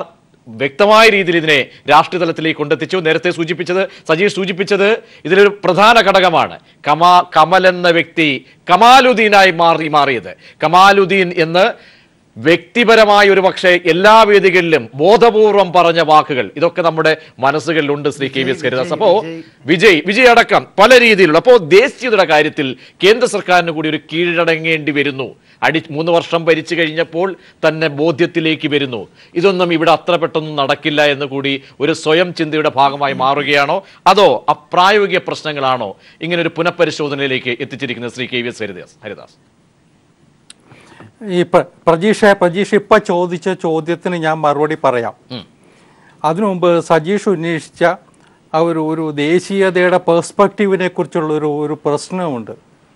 വ്യക്തമായ രീതിയിൽ ഇതിനെ രാഷ്ട്രീയ തലത്തിലേക്ക് കൊണ്ടെത്തിച്ചു. നേരത്തെ സൂചിപ്പിച്ചത് സജീഷ് സൂചിപ്പിച്ചത് ഇതിലൊരു പ്രധാന ഘടകമാണ് കമാ കമൽ എന്ന വ്യക്തി കമാലുദ്ദീനായി മാറി മാറിയത്. കമാലുദ്ദീൻ എന്ന് വ്യക്തിപരമായ ഒരു പക്ഷേ എല്ലാ വേദികളിലും ബോധപൂർവം പറഞ്ഞ വാക്കുകൾ ഇതൊക്കെ നമ്മുടെ മനസ്സുകളിലുണ്ട് Shri K V S Haridas. അപ്പോ വിജയ് വിജയ് അടക്കം പല രീതിയിലുള്ള അപ്പോൾ ദേശീയതയുടെ കാര്യത്തിൽ കേന്ദ്ര സർക്കാരിന് കൂടി ഒരു കീഴടങ്ങേണ്ടി വരുന്നു. അടി മൂന്ന് വർഷം ഭരിച്ചു കഴിഞ്ഞപ്പോൾ തന്നെ ബോധ്യത്തിലേക്ക് വരുന്നു ഇതൊന്നും ഇവിടെ അത്ര പെട്ടെന്ന് നടക്കില്ല എന്ന് കൂടി ഒരു സ്വയം ചിന്തയുടെ ഭാഗമായി മാറുകയാണോ അതോ അപ്രായോഗിക പ്രശ്നങ്ങളാണോ ഇങ്ങനെ ഒരു പുനഃപരിശോധനയിലേക്ക് എത്തിച്ചിരിക്കുന്നത് Shri K V S Haridas Haridas ഈ പ്രജീഷ പ്രജീഷ് ഇപ്പൊ ചോദിച്ച ചോദ്യത്തിന് ഞാൻ മറുപടി പറയാം. അതിനു മുമ്പ് സജീഷ് ഉന്നയിച്ച ആ ഒരു ഒരു ദേശീയതയുടെ പെർസ്പെക്റ്റീവിനെ കുറിച്ചുള്ള ഒരു ഒരു പ്രശ്നമുണ്ട്.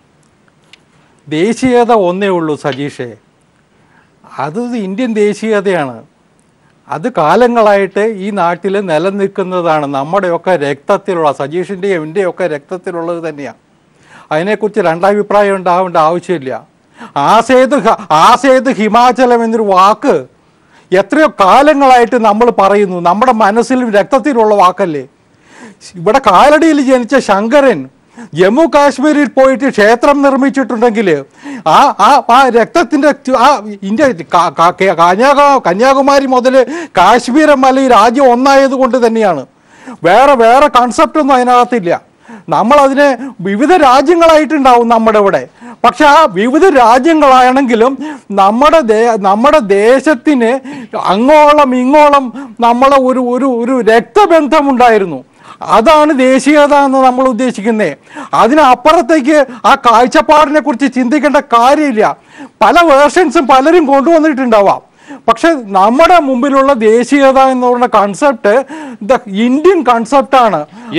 ദേശീയത ഒന്നേ ഉള്ളൂ സജീഷേ, അത് ഇന്ത്യൻ ദേശീയതയാണ്. അത് കാലങ്ങളായിട്ട് ഈ നാട്ടിൽ നിലനിൽക്കുന്നതാണ്. നമ്മുടെയൊക്കെ രക്തത്തിലുള്ള സജീഷിൻ്റെയും എൻ്റെയൊക്കെ രക്തത്തിലുള്ളത് തന്നെയാണ്. അതിനെക്കുറിച്ച് രണ്ടഭിപ്രായം ഉണ്ടാവേണ്ട ആവശ്യമില്ല. ആസേത് ആസേത് ഹിമാചലം എന്നൊരു വാക്ക് എത്രയോ കാലങ്ങളായിട്ട് നമ്മൾ പറയുന്നു. നമ്മുടെ മനസ്സിലും രക്തത്തിലുള്ള വാക്കല്ലേ. ഇവിടെ കാലടിയിൽ ജനിച്ച ശങ്കരൻ ജമ്മു കാശ്മീരിൽ പോയിട്ട് ക്ഷേത്രം നിർമ്മിച്ചിട്ടുണ്ടെങ്കിൽ ആ ആ ആ രക്തത്തിൻ്റെ ആ ഇന്ത്യ കന്യാകുമാ കന്യാകുമാരി മുതൽ കാശ്മീരം മല ഈ രാജ്യം ഒന്നായത് കൊണ്ട് തന്നെയാണ്. വേറെ വേറെ കൺസെപ്റ്റൊന്നും അതിനകത്തില്ല. നമ്മളതിനെ വിവിധ രാജ്യങ്ങളായിട്ടുണ്ടാവും നമ്മുടെ ഇവിടെ. പക്ഷെ ആ വിവിധ രാജ്യങ്ങളാണെങ്കിലും നമ്മുടെ ദേ നമ്മുടെ ദേശത്തിന് അങ്ങോളം ഇങ്ങോളം നമ്മളെ ഒരു ഒരു ഒരു രക്തബന്ധമുണ്ടായിരുന്നു. അതാണ് ദേശീയത എന്ന് നമ്മൾ ഉദ്ദേശിക്കുന്നത്. അതിനപ്പുറത്തേക്ക് ആ കാഴ്ചപ്പാടിനെ കുറിച്ച് ചിന്തിക്കേണ്ട കാര്യമില്ല. പല വേർഷൻസും പലരും കൊണ്ടുവന്നിട്ടുണ്ടാവാം. പക്ഷെ നമ്മുടെ മുമ്പിലുള്ള ദേശീയത എന്ന് പറയുന്ന കൺസെപ്റ്റ് ഇന്ത്യൻ കൺസെപ്റ്റ് ആണ്.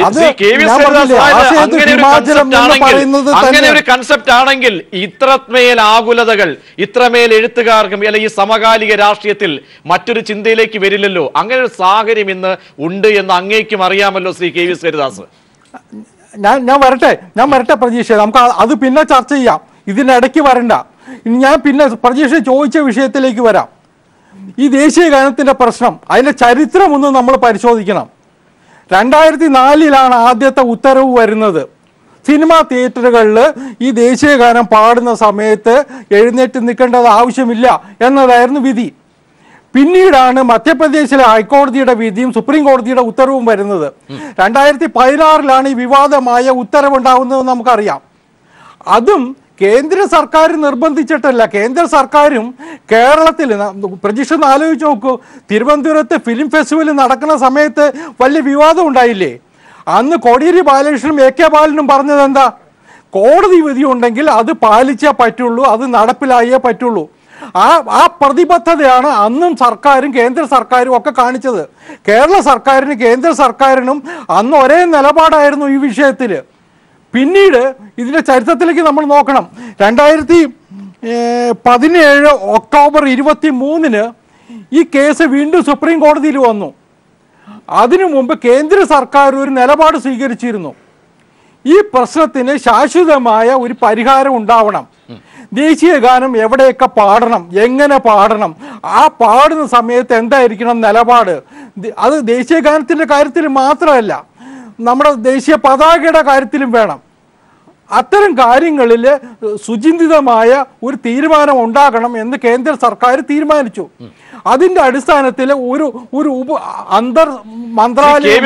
അങ്ങനെ ഒരു കൺസെപ്റ്റ് ആണെങ്കിൽ ഇത്രമേൽ ആകുലതകൾ ഇത്രമേൽ എഴുത്തുകാർക്കും അല്ലെങ്കിൽ ഈ സമകാലിക രാഷ്ട്രീയത്തിൽ മറ്റൊരു ചിന്തയിലേക്ക് വരില്ലല്ലോ. അങ്ങനെ ഒരു സാഹചര്യം ഇന്ന് ഉണ്ട് എന്ന് അങ്ങേക്കും അറിയാമല്ലോ Shri K V S Haridas. ഞാൻ ഞാൻ വരട്ടെ ഞാൻ വരട്ടെ പ്രതീക്ഷ, നമുക്ക് അത് പിന്നെ ചർച്ച ചെയ്യാം. ഇതിനിടയ്ക്ക് വരണ്ട. ഞാൻ പിന്നെ പ്രതീക്ഷ ചോദിച്ച വിഷയത്തിലേക്ക് വരാം. ഈ ദേശീയ ഗാനത്തിന്റെ പ്രശ്നം, അതിന്റെ ചരിത്രം ഒന്ന് നമ്മൾ പരിശോധിക്കണം. രണ്ടായിരത്തി നാലിലാണ് ആദ്യത്തെ ഉത്തരവ് വരുന്നത്. സിനിമാ തിയേറ്ററുകളിൽ ഈ ദേശീയ ഗാനം പാടുന്ന സമയത്ത് എഴുന്നേറ്റ് നിൽക്കേണ്ടത് ആവശ്യമില്ല എന്നതായിരുന്നു വിധി. പിന്നീടാണ് മധ്യപ്രദേശിലെ ഹൈക്കോടതിയുടെ വിധിയും സുപ്രീം കോടതിയുടെ ഉത്തരവും വരുന്നത്. രണ്ടായിരത്തി പതിനാറിലാണ് ഈ വിവാദമായ ഉത്തരവുണ്ടാകുന്നതെന്ന് നമുക്കറിയാം. അതും കേന്ദ്ര സർക്കാർ നിർബന്ധിച്ചിട്ടല്ല. കേന്ദ്ര സർക്കാരും കേരളത്തിൽ പ്രതീക്ഷ ഒന്ന് ആലോചിച്ച് നോക്കൂ. തിരുവനന്തപുരത്ത് ഫിലിം ഫെസ്റ്റിവൽ നടക്കുന്ന സമയത്ത് വലിയ വിവാദം ഉണ്ടായില്ലേ? അന്ന് കോടിയേരി ബാലകൃഷ്ണനും എ കെ ബാലനും പറഞ്ഞത് എന്താ? കോടതി വിധി ഉണ്ടെങ്കിൽ അത് പാലിച്ചേ പറ്റുള്ളൂ, അത് നടപ്പിലായേ പറ്റുള്ളൂ. ആ ആ പ്രതിബദ്ധതയാണ് അന്നും സർക്കാരും കേന്ദ്ര സർക്കാരും ഒക്കെ കാണിച്ചത്. കേരള സർക്കാരിനും കേന്ദ്ര സർക്കാരിനും അന്ന് ഒരേ നിലപാടായിരുന്നു ഈ വിഷയത്തിൽ. പിന്നീട് ഇതിൻ്റെ ചരിത്രത്തിലേക്ക് നമ്മൾ നോക്കണം. രണ്ടായിരത്തി പതിനേഴ് ഒക്ടോബർ ഇരുപത്തി മൂന്നിന് ഈ കേസ് വീണ്ടും സുപ്രീം കോടതിയിൽ വന്നു. അതിനു മുമ്പ് കേന്ദ്ര സർക്കാർ ഒരു നിലപാട് സ്വീകരിച്ചിരുന്നു. ഈ പ്രശ്നത്തിന് ശാശ്വതമായ ഒരു പരിഹാരം ഉണ്ടാവണം. ദേശീയ ഗാനം എവിടെയൊക്കെ പാടണം, എങ്ങനെ പാടണം, ആ പാടുന്ന സമയത്ത് എന്തായിരിക്കണം നിലപാട്. അത് ദേശീയ ഗാനത്തിൻ്റെ കാര്യത്തിൽ മാത്രമല്ല, നമ്മുടെ ദേശീയ പതാകയുടെ കാര്യത്തിലും വേണം. അത്തരം കാര്യങ്ങളിൽ സുചിന്തിതമായ ഒരു തീരുമാനം ഉണ്ടാകണം എന്ന് കേന്ദ്ര സർക്കാർ തീരുമാനിച്ചു. അതിന്റെ അടിസ്ഥാനത്തിൽ ഒരു ഒരു ഉപ അന്തർ മന്ത്രാലയം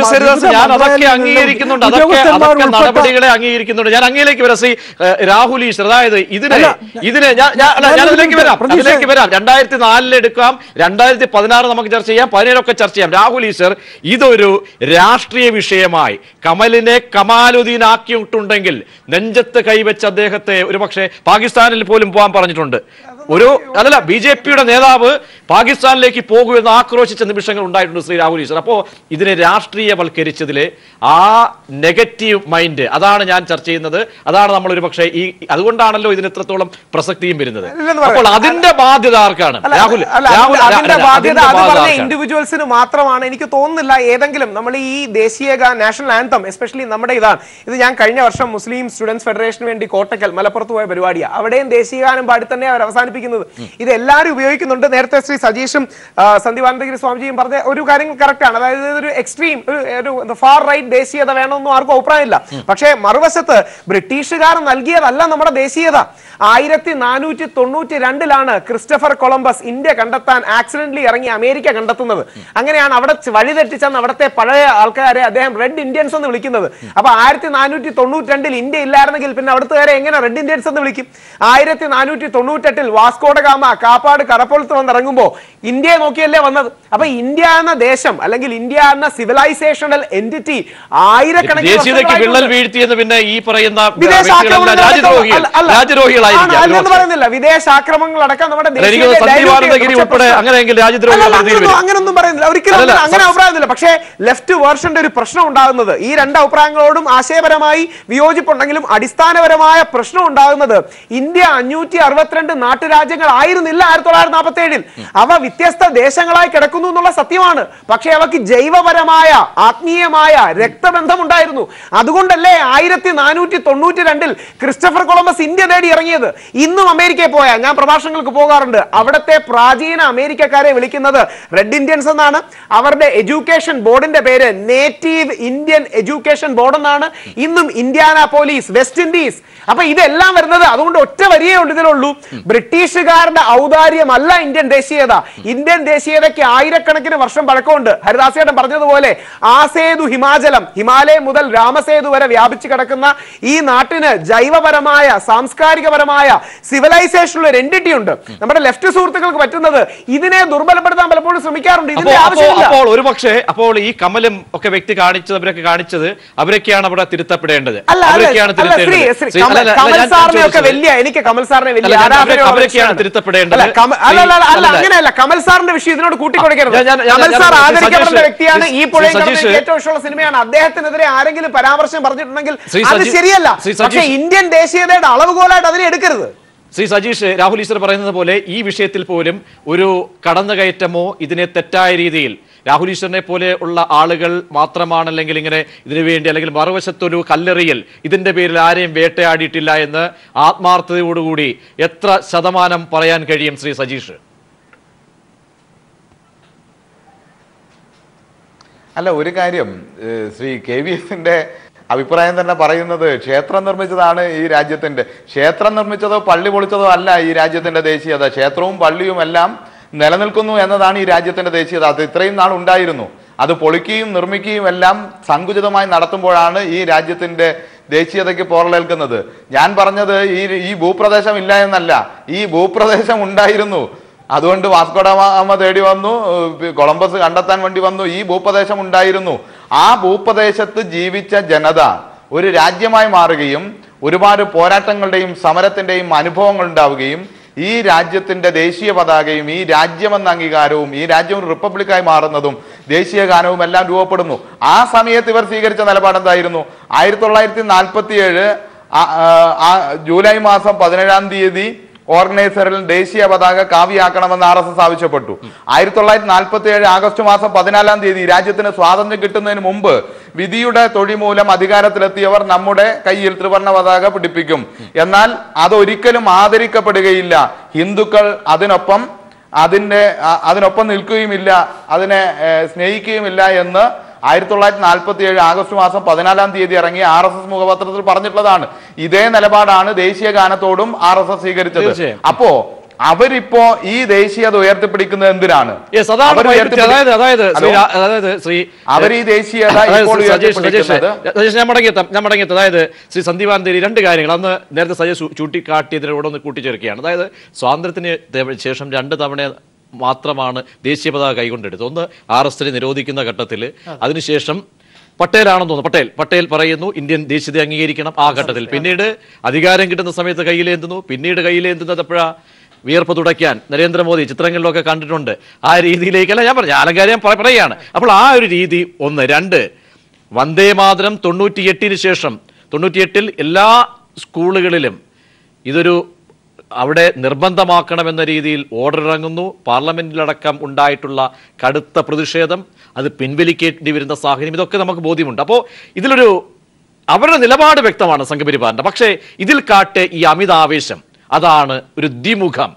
നടപടികളെ അംഗീകരിക്കുന്നുണ്ട്. ഞാൻ അങ്ങയിലേക്ക് വരാം ശ്രീ രാഹുൽ ഈശ്വർ. അതായത് ഇതിനെ ഇതിനെ ഞാനിലേക്ക് വരാം അതിലേക്ക് വരാം രണ്ടായിരത്തി നാലിൽ എടുക്കാം, രണ്ടായിരത്തി പതിനാറ് നമുക്ക് ചർച്ച ചെയ്യാം, പതിനേഴൊക്കെ ചർച്ച ചെയ്യാം. രാഹുൽ ഈശ്വർ, ഇതൊരു രാഷ്ട്രീയ വിഷയമായി കമലിനെ കമാലുദ്ദീൻ ആക്കിയിട്ടുണ്ടെങ്കിൽ നെഞ്ചത്ത് കൈവച്ച് അദ്ദേഹത്തെ ഒരുപക്ഷെ പാകിസ്ഥാനിൽ പോലും പോകാൻ പറഞ്ഞിട്ടുണ്ട്. ഒരു അല്ലല്ല ബി ജെ പിയുടെ നേതാവ് പാകിസ്ഥാനിലേക്ക് പോകൂ എന്ന് ആക്രോശിച്ച നിമിഷങ്ങൾ ഉണ്ടായിട്ടുണ്ട് ശ്രീ രാഹുൽ ഈശ്വർ. അപ്പോൾ ഇതിനെ രാഷ്ട്രീയവൽക്കരിച്ചതിലെ ആ നെഗറ്റീവ് മൈൻഡ്, അതാണ് ഞാൻ ചർച്ച ചെയ്യുന്നത്. അതാണ് നമ്മൾ ഒരു പക്ഷേ ഈ അതുകൊണ്ടാണല്ലോ ഇതിന് എത്രത്തോളം പ്രസക്തിയും വരുന്നത്. അപ്പോൾ അതിന്റെ ബാധ്യത ആർക്കാണ്? രാഹുൽ ഇൻഡിവിജ്വൽസിന് മാത്രമാണ്. എനിക്ക് തോന്നുന്നില്ല ഏതെങ്കിലും നമ്മൾ ഈ ദേശീയ നാഷണൽ ആന്തം എസ്പെഷ്യലി നമ്മുടെ ഇതാണ്. ഇത് ഞാൻ കഴിഞ്ഞ വർഷം മുസ്ലിം സ്റ്റുഡൻസ് ഫെഡറേഷന് വേണ്ടി കോട്ടക്കൽ മലപ്പുറത്ത് പോയ പരിപാടിയാണ്. അവിടെയും ദേശീയ ഗാനം പാടി തന്നെ അവർ അവസാനിപ്പിക്കും അവതരിപ്പിക്കുന്നത്. ഇത് എല്ലാവരും ഉപയോഗിക്കുന്നുണ്ട്. നേരത്തെ ശ്രീ സജീഷും സന്ദീപാനന്ദഗിരി സ്വാമിജിയും പറഞ്ഞ ഒരു കാര്യം കറക്റ്റ് ആണ്. അതായത് ഒരു എക്സ്ട്രീം ഒരു ഫാർ റൈറ്റ് ദേശീയത വേണമെന്നും ആർക്കും അഭിപ്രായമില്ല. പക്ഷേ മറുവശത്ത് ബ്രിട്ടീഷുകാർ നൽകിയതല്ല നമ്മുടെ ദേശീയത. ആയിരത്തി നാനൂറ്റി തൊണ്ണൂറ്റി രണ്ടിലാണ് ക്രിസ്റ്റഫർ കൊളംബസ് ഇന്ത്യ കണ്ടെത്താൻ ആക്സിഡന്റലി ഇറങ്ങി അമേരിക്ക കണ്ടെത്തുന്നത്. അങ്ങനെയാണ് അവിടെ വഴിതെറ്റിച്ചെന്ന് അവിടുത്തെ പഴയ ആൾക്കാരെ അദ്ദേഹം റെഡ് ഇന്ത്യൻസ് എന്ന് വിളിക്കുന്നത്. അപ്പൊ ആയിരത്തി നാനൂറ്റി തൊണ്ണൂറ്റി രണ്ടിൽ ഇന്ത്യ ഇല്ലായിരുന്നെങ്കിൽ പിന്നെ അവിടുത്തുകാരെ എങ്ങനെ റെഡ് ഇന്ത്യൻസ് എന്ന് വിളിക്കും? ആയിരത്തി നാനൂറ്റി തൊണ്ണൂറ്റെട്ടിൽ വാസ്കോഡ ഗാമ കാപ്പാട് കടപ്പുറത്ത് വന്നിറങ്ങുമ്പോ ഇന്ത്യയെ നോക്കിയല്ലേ വന്നത്. അപ്പൊ ഇന്ത്യ എന്ന ദേശം അല്ലെങ്കിൽ ഇന്ത്യ എന്ന സിവിലൈസേഷണൽ എൻറ്റിറ്റി ആയിരക്കണക്കിന് പിന്നെ ഈ പറയുന്ന പറയുന്നില്ല വിദേശാക്രമങ്ങൾ അടക്കം നമ്മുടെ അങ്ങനൊന്നും പറയുന്നില്ല, ഒരിക്കലും അങ്ങനെ അഭിപ്രായമില്ല. പക്ഷേ ലെഫ്റ്റ് വേർഷന്റെ ഒരു പ്രശ്നം ഉണ്ടാകുന്നത് ഈ രണ്ട് അഭിപ്രായങ്ങളോടും ആശയപരമായി വിയോജിപ്പുണ്ടെങ്കിലും അടിസ്ഥാനപരമായ പ്രശ്നം ഉണ്ടാകുന്നത് ഇന്ത്യ അഞ്ഞൂറ്റി അറുപത്തിരണ്ട് നാട്ടുരാജ്യങ്ങൾ ആയിരുന്നില്ല ആയിരത്തി തൊള്ളായിരത്തി നാൽപ്പത്തി ഏഴിൽ. അവ വ്യത്യസ്ത ദേശങ്ങളായി കിടക്കുന്നു എന്നുള്ള സത്യമാണ്. പക്ഷേ അവക്ക് ജൈവപരമായ ആത്മീയമായ രക്തബന്ധം ഉണ്ടായിരുന്നു. അതുകൊണ്ടല്ലേ ആയിരത്തി നാനൂറ്റി തൊണ്ണൂറ്റി രണ്ടിൽ ക്രിസ്റ്റഫർ കൊളംബസ് ഇന്ത്യ നേടി ഇറങ്ങിയത്. ഇന്നും അമേരിക്കയിൽ പോയാൽ, ഞാൻ പ്രഭാഷണങ്ങൾക്ക് പോകാറുണ്ട്, അവിടുത്തെ പ്രാചീന അമേരിക്കക്കാരെ വിളിക്കുന്നത് റെഡ് ഇന്ത്യൻസ് എന്നാണ്. അവരുടെ എഡ്യൂക്കേഷൻ ബോർഡിന്റെ പേര് നേറ്റീവ് ഇന്ത്യൻ എഡ്യൂക്കേഷൻ ബോർഡ് എന്നാണ്. ഇന്നും ഇന്ത്യാനാപോലിസ്, വെസ്റ്റ് ഇൻഡീസ്. അപ്പൊ ഇതെല്ലാം വരുന്നത് അതുകൊണ്ട് ഒറ്റ വരിയേ ഉണ്ട് ഇതിലുള്ളൂ. ബ്രിട്ടീഷുകാരുടെ ഔദാര്യമല്ല ഇന്ത്യൻ ദേശീയത. ഇന്ത്യൻ ദേശീയതയ്ക്ക് ആയിരക്കണക്കിന് വർഷം പഴക്കമുണ്ട്. ഹരിദാസേട്ടൻ പറഞ്ഞതുപോലെ ആസേതു ഹിമാചലം, ഹിമാലയം മുതൽ രാമസേതു വരെ വ്യാപിച്ചു കിടക്കുന്ന ഈ നാട്ടിന് ജൈവപരമായ സാംസ്കാരികപരമായ സിവിലൈസേഷനുള്ള ഒരു എൻറ്റിറ്റി ഉണ്ട്. നമ്മുടെ ലെഫ്റ്റ് സുഹൃത്തുക്കൾക്ക് പറ്റുന്നത് ഇതിനെ ദുർബലപ്പെടുത്താൻ പലപ്പോഴും ശ്രമിക്കാറുണ്ട്. ഇതിന്റെ ആവശ്യമില്ല. അപ്പോൾ ഒരു പക്ഷേ അപ്പോൾ ഈ കമലും ഒക്കെ വ്യക്തി കാണിച്ചത് അവരൊക്കെ കാണിച്ചത് അവരൊക്കെയാണ് അവിടെ തിരുത്തപ്പെടേണ്ടത്. അവരൊക്കെയാണ് കമൽ സാറിനെ ഒക്കെ വലിയ എനിക്ക് കമൽ സാറിനെ വലിയ അവരൊക്കെയാണ് തിരുത്തപ്പെടേണ്ടത്. അല്ല, അങ്ങനെയല്ല. കമൽ സാറിന്റെ വിഷയം ഇതിനോട് കൂട്ടിക്കൊടുക്കരുത്. കമൽ സാർ ആദരിക്കപ്പെടുന്ന വ്യക്തിയാണ്. ഈ പുഴയിൽ ഏറ്റവും ഇഷ്ടമുള്ള സിനിമയാണ്. അദ്ദേഹത്തിനെതിരെ ആരെങ്കിലും പരാമർശം പറഞ്ഞിട്ടുണ്ടെങ്കിൽ അത് ശരിയല്ല. പക്ഷേ ഇന്ത്യൻ ദേശീയതയുടെ അളവുകോലായിട്ട് അതിനെ എടുക്കരുത്. ശ്രീ സജീഷ്, രാഹുൽ ഈശ്വർ പറയുന്നത് പോലെ ഈ വിഷയത്തിൽ പോലും ഒരു കടന്നുകയറ്റമോ ഇതിനെ തെറ്റായ രീതിയിൽ രാഹുൽ ഈശ്വറിനെ പോലെ ഉള്ള ആളുകൾ മാത്രമാണല്ലെങ്കിൽ ഇങ്ങനെ ഇതിനു വേണ്ടി അല്ലെങ്കിൽ മറുവശത്തൊരു കല്ലെറിയൽ ഇതിന്റെ പേരിൽ ആരെയും വേട്ടയാടിയിട്ടില്ല എന്ന് ആത്മാർത്ഥതയോടുകൂടി എത്ര ശതമാനം പറയാൻ കഴിയും ശ്രീ സജീഷ്? അല്ല, ഒരു കാര്യം ശ്രീ കെ വി എസിന്റെ അഭിപ്രായം തന്നെ പറയുന്നത് ക്ഷേത്രം നിർമ്മിച്ചതാണ് ഈ രാജ്യത്തിന്റെ, ക്ഷേത്രം നിർമ്മിച്ചതോ പള്ളി പൊളിച്ചതോ അല്ല ഈ രാജ്യത്തിന്റെ ദേശീയത. ക്ഷേത്രവും പള്ളിയും എല്ലാം നിലനിൽക്കുന്നു എന്നതാണ് ഈ രാജ്യത്തിന്റെ ദേശീയത. അത് ഇത്രയും നാൾ ഉണ്ടായിരുന്നു. അത് പൊളിക്കുകയും നിർമ്മിക്കുകയും എല്ലാം സങ്കുചിതമായി നടത്തുമ്പോഴാണ് ഈ രാജ്യത്തിന്റെ ദേശീയതയ്ക്ക് പോറലേൽക്കുന്നത്. ഞാൻ പറഞ്ഞത് ഈ ഈ ഭൂപ്രദേശം ഇല്ല എന്നല്ല, ഈ ഭൂപ്രദേശം ഉണ്ടായിരുന്നു. അതുകൊണ്ട് വാസ്കോ ഡ ഗാമ തേടി വന്നു, കൊളംബസ് കണ്ടെത്താൻ വേണ്ടി വന്നു. ഈ ഭൂപ്രദേശം ഉണ്ടായിരുന്നു. ആ ഭൂപ്രദേശത്ത് ജീവിച്ച ജനത ഒരു രാജ്യമായി മാറുകയും ഒരുപാട് പോരാട്ടങ്ങളുടെയും സമരത്തിന്റെയും അനുഭവങ്ങൾ ഉണ്ടാവുകയും ഈ രാജ്യത്തിന്റെ ദേശീയ പതാകയും ഈ രാജ്യമെന്ന അംഗീകാരവും ഈ രാജ്യം ഒരു റിപ്പബ്ലിക്കായി മാറുന്നതും ദേശീയ ഗാനവും എല്ലാം രൂപപ്പെടുന്നു. ആ സമയത്ത് ഇവർ സ്വീകരിച്ച നിലപാട് എന്തായിരുന്നു? ആയിരത്തി തൊള്ളായിരത്തി നാൽപ്പത്തി ഏഴ് ജൂലൈ മാസം പതിനേഴാം തീയതി ഓർഗനൈസറിൽ ദേശീയ പതാക കാവ്യാക്കണമെന്ന് ആർ എസ് എസ് ആവശ്യപ്പെട്ടു. ആയിരത്തി തൊള്ളായിരത്തി നാൽപ്പത്തി ഏഴ് ആഗസ്റ്റ് മാസം പതിനാലാം തീയതി രാജ്യത്തിന് സ്വാതന്ത്ര്യം കിട്ടുന്നതിന് മുമ്പ് വിധിയുടെ തൊഴി മൂലം അധികാരത്തിലെത്തിയവർ നമ്മുടെ കയ്യിൽ ത്രിവർണ്ണ പതാക പിടിപ്പിക്കും, എന്നാൽ അതൊരിക്കലും ആദരിക്കപ്പെടുകയില്ല. ഹിന്ദുക്കൾ അതിനൊപ്പം അതിന്റെ അതിനൊപ്പം നിൽക്കുകയുമില്ല, അതിനെ സ്നേഹിക്കുകയുമില്ല എന്ന് ആയിരത്തി തൊള്ളായിരത്തി നാൽപ്പത്തി ഏഴ് ആഗസ്റ്റ് മാസം പതിനാലാം തീയതി ഇറങ്ങിയ ആർ എസ് എസ് മുഖപത്രത്തിൽ പറഞ്ഞിട്ടുള്ളതാണ്. ഇതേ നിലപാടാണ് ദേശീയ ഗാനത്തോടും ആർ എസ് എസ് സ്വീകരിച്ചത്. അപ്പോ അവരിപ്പോ ഈ ദേശീയത ഉയർത്തിപ്പിടിക്കുന്നത് എന്തിനാണ്? അവർ ഈ ദേശീയത ഞാൻ മടങ്ങിയെത്താം ഞാൻ മടങ്ങിയെത്താം അതായത് ശ്രീ സന്ദീപാനന്ദഗിരി രണ്ട് കാര്യങ്ങൾ അന്ന് നേരത്തെ സജീഷ് ചൂണ്ടിക്കാട്ടിയതിനോട് ഒന്ന് കൂട്ടിച്ചേർക്കുകയാണ്. അതായത് സ്വാതന്ത്ര്യത്തിന് ശേഷം രണ്ട് തവണ മാത്രമാണ് ദേശീയ പതാക കൈകൊണ്ടെടുത്തത്. ഒന്ന് ആർ എസ് എസിനെ നിരോധിക്കുന്ന ഘട്ടത്തിൽ, അതിനുശേഷം പട്ടേലാണെന്ന് തോന്നുന്നു, പട്ടേൽ പട്ടേൽ പറയുന്നു ഇന്ത്യൻ ദേശീയത അംഗീകരിക്കണം ആ ഘട്ടത്തിൽ. പിന്നീട് അധികാരം കിട്ടുന്ന സമയത്ത് കയ്യിലേന്തുന്നു. പിന്നീട് കയ്യിലേന്തുന്നത് എപ്പോഴാ? വിയർപ്പ് തുടയ്ക്കാൻ നരേന്ദ്രമോദി ചിത്രങ്ങളിലൊക്കെ കണ്ടിട്ടുണ്ട്. ആ രീതിയിലേക്കല്ല ഞാൻ പറഞ്ഞു, ആലങ്കാരം പറയുകയാണ്. അപ്പോൾ ആ ഒരു രീതി ഒന്ന്. രണ്ട്, വന്ദേ മാതരം തൊണ്ണൂറ്റിയെട്ടിന് ശേഷം തൊണ്ണൂറ്റിയെട്ടിൽ എല്ലാ സ്കൂളുകളിലും ഇതൊരു അവിടെ നിർബന്ധമാക്കണമെന്ന രീതിയിൽ ഓർഡർ ഇറങ്ങുന്നു. പാർലമെന്റിലടക്കം ഉണ്ടായിട്ടുള്ള കടുത്ത പ്രതിഷേധം, അത് പിൻവലിക്കേണ്ടി വരുന്ന സാഹചര്യം, ഇതൊക്കെ നമുക്ക് ബോധ്യമുണ്ട്. അപ്പോൾ ഇതിലൊരു അവരുടെ നിലപാട് വ്യക്തമാണ് സംഘപരിവാറിന്റെ. പക്ഷേ ഇതിൽ കാട്ടെ ഈ അമിതാവേശം, അതാണ് ഒരു ദ്വിമുഖം.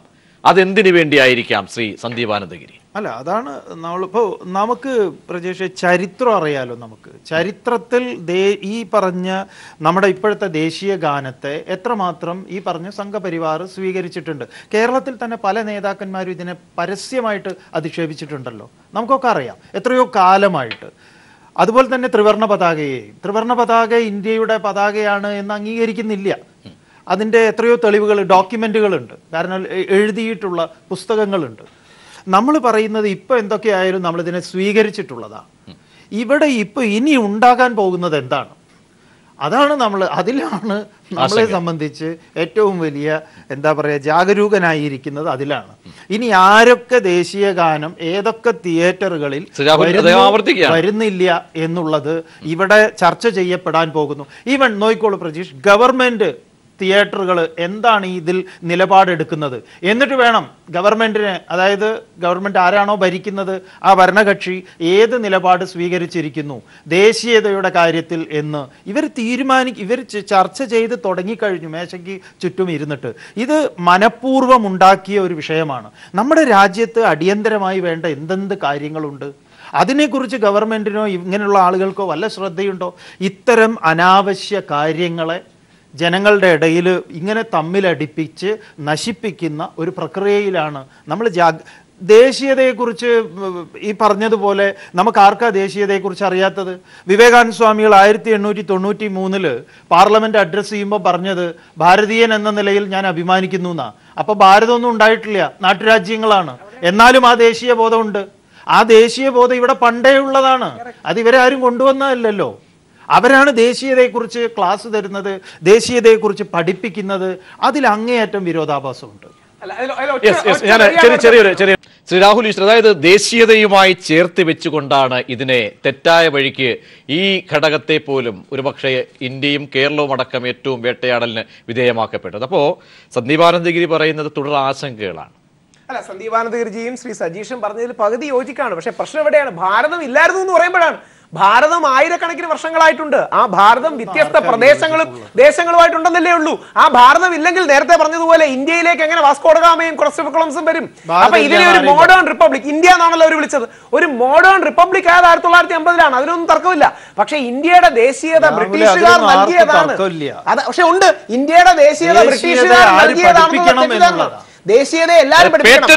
അതെന്തിനു വേണ്ടിയായിരിക്കാം ശ്രീ സന്ദീപാനന്ദഗിരി? അല്ല, അതാണ് നമ്മളിപ്പോൾ നമുക്ക് പ്രജേഷ് ചരിത്രം അറിയാലോ. നമുക്ക് ചരിത്രത്തിൽ ഈ പറഞ്ഞ നമ്മുടെ ഇപ്പോഴത്തെ ദേശീയ ഗാനത്തെ എത്രമാത്രം ഈ പറഞ്ഞ സംഘപരിവാർ സ്വീകരിച്ചിട്ടുണ്ട്. കേരളത്തിൽ തന്നെ പല നേതാക്കന്മാരും ഇതിനെ പരസ്യമായിട്ട് അധിക്ഷേപിച്ചിട്ടുണ്ടല്ലോ, നമുക്കൊക്കെ അറിയാം എത്രയോ കാലമായിട്ട്. അതുപോലെ തന്നെ ത്രിവർണ്ണ പതാകയെ ത്രിവർണ്ണ പതാക ഇന്ത്യയുടെ പതാകയാണ് എന്ന് അംഗീകരിക്കുന്നില്ല. അതിൻ്റെ എത്രയോ തെളിവുകൾ, ഡോക്യുമെൻറ്റുകളുണ്ട്, കാരണം എഴുതിയിട്ടുള്ള പുസ്തകങ്ങളുണ്ട്. നമ്മൾ പറയുന്നത് ഇപ്പം എന്തൊക്കെയായാലും നമ്മളിതിനെ സ്വീകരിച്ചിട്ടുള്ളതാണ്. ഇവിടെ ഇപ്പം ഇനി ഉണ്ടാകാൻ പോകുന്നത് എന്താണ്, അതാണ് നമ്മൾ അതിലാണ് നമ്മളെ സംബന്ധിച്ച് ഏറ്റവും വലിയ എന്താ പറയുക ജാഗരൂകനായിരിക്കുന്നത് അതിലാണ്. ഇനി ആരൊക്കെ ദേശീയ ഗാനം ഏതൊക്കെ തിയേറ്ററുകളിൽ വരുന്നില്ല എന്നുള്ളത് ഇവിടെ ചർച്ച ചെയ്യപ്പെടാൻ പോകുന്നു. ഈവൻ നോയിക്കോളൂ പ്രജീഷ്, ഗവൺമെന്റ് തിയേറ്ററുകൾ എന്താണ് ഇതിൽ നിലപാടെടുക്കുന്നത് എന്നിട്ട് വേണം ഗവൺമെന്റിന്, അതായത് ഗവൺമെന്റ് ആരാണോ ഭരിക്കുന്നത് ആ ഭരണകക്ഷി ഏത് നിലപാട് സ്വീകരിച്ചിരിക്കുന്നു ദേശീയതയുടെ കാര്യത്തിൽ എന്ന് ഇവർ തീരുമാനി ഇവർ ചർച്ച ചെയ്ത് തുടങ്ങിക്കഴിഞ്ഞു മേശയ്ക്ക് ചുറ്റും ഇരുന്നിട്ട്. ഇത് മനഃപൂർവ്വം ഉണ്ടാക്കിയ ഒരു വിഷയമാണ്. നമ്മുടെ രാജ്യത്ത് അടിയന്തരമായി വേണ്ട എന്തെന്ത് കാര്യങ്ങളുണ്ട്, അതിനെക്കുറിച്ച് ഗവൺമെന്റിനോ ഇങ്ങനെയുള്ള ആളുകൾക്കോ വല്ല ശ്രദ്ധയുണ്ടോ? ഇത്തരം അനാവശ്യ കാര്യങ്ങളെ ജനങ്ങളുടെ ഇടയിൽ ഇങ്ങനെ തമ്മിലടിപ്പിച്ച് നശിപ്പിക്കുന്ന ഒരു പ്രക്രിയയിലാണ് നമ്മൾ. ജാഗ് ദേശീയതയെക്കുറിച്ച് ഈ പറഞ്ഞതുപോലെ നമുക്ക് ആർക്കാ ദേശീയതയെക്കുറിച്ച് അറിയാത്തത്? വിവേകാനന്ദ സ്വാമികൾ ആയിരത്തി എണ്ണൂറ്റി തൊണ്ണൂറ്റി മൂന്നില് പാർലമെന്റ് അഡ്രസ്സ് ചെയ്യുമ്പോൾ പറഞ്ഞത് ഭാരതീയൻ എന്ന നിലയിൽ ഞാൻ അഭിമാനിക്കുന്നു എന്നാ. അപ്പൊ ഭാരതമൊന്നും ഉണ്ടായിട്ടില്ല, നാട്ടുരാജ്യങ്ങളാണ്. എന്നാലും ആ ദേശീയ ബോധമുണ്ട്. ആ ദേശീയ ബോധം ഇവിടെ പണ്ടേ ഉള്ളതാണ്. അത് ഇവരെ ആരും കൊണ്ടുവന്നതല്ലല്ലോ. അവരാണ് ദേശീയതയെക്കുറിച്ച് ക്ലാസ് തരുന്നത്, ദേശീയതയെക്കുറിച്ച് പഠിപ്പിക്കുന്നത്. അതിൽ അങ്ങേയറ്റം വിരോധാഭാസമുണ്ട്. ചെറിയൊരു ചെറിയ ശ്രീ രാഹുൽ ഈശ്വർ, അതായത് ദേശീയതയുമായി ചേർത്ത് വെച്ചുകൊണ്ടാണ് ഇതിനെ തെറ്റായ വഴിക്ക് ഈ ഘടകത്തെ പോലും ഒരുപക്ഷെ ഇന്ത്യയും കേരളവും അടക്കം ഏറ്റവും വേട്ടയാടലിന് വിധേയമാക്കപ്പെട്ടത്. അപ്പോ സന്ദീപാനന്ദഗിരി പറയുന്നത് തുടർ ആശങ്കകളാണ്. അല്ല, സന്ദീപാനന്ദഗിരിജിയും ശ്രീ സജീഷും പറഞ്ഞതിൽ പകുതി യോജിക്കാണ്. പക്ഷെ പ്രശ്നം എവിടെയാണ്? ഭാരതം ഇല്ലായിരുന്നു എന്ന് പറയുമ്പോഴാണ്. ഭാരതം ആയിരക്കണക്കിന് വർഷങ്ങളായിട്ടുണ്ട്. ആ ഭാരതം വ്യത്യസ്ത പ്രദേശങ്ങളും ദേശങ്ങളുമായിട്ടുണ്ടെന്നല്ലേ ഉള്ളൂ. ആ ഭാരതം ഇല്ലെങ്കിൽ നേരത്തെ പറഞ്ഞതുപോലെ ഇന്ത്യയിലേക്ക് എങ്ങനെ വാസ്കോഡഗാമയും ക്രിസ്റ്റഫർ കൊളംബസും വരും? അപ്പൊ ഇതിനെ ഒരു മോഡേൺ റിപ്പബ്ലിക് ഇന്ത്യ എന്നാണല്ലോ അവർ വിളിച്ചത്. ഒരു മോഡേൺ റിപ്പബ്ലിക് ആയത് ആയിരത്തി തൊള്ളായിരത്തി അമ്പതിലാണ്, അതിനൊന്നും തർക്കമില്ല. പക്ഷെ ഇന്ത്യയുടെ ദേശീയത ബ്രിട്ടീഷുകാർ നൽകിയതാണ്. പക്ഷെ ഉണ്ട്, ഇന്ത്യയുടെ ദേശീയത ബ്രിട്ടീഷുകാർ നൽകിയതാണ്. ദേശീയതയെ എല്ലാവരും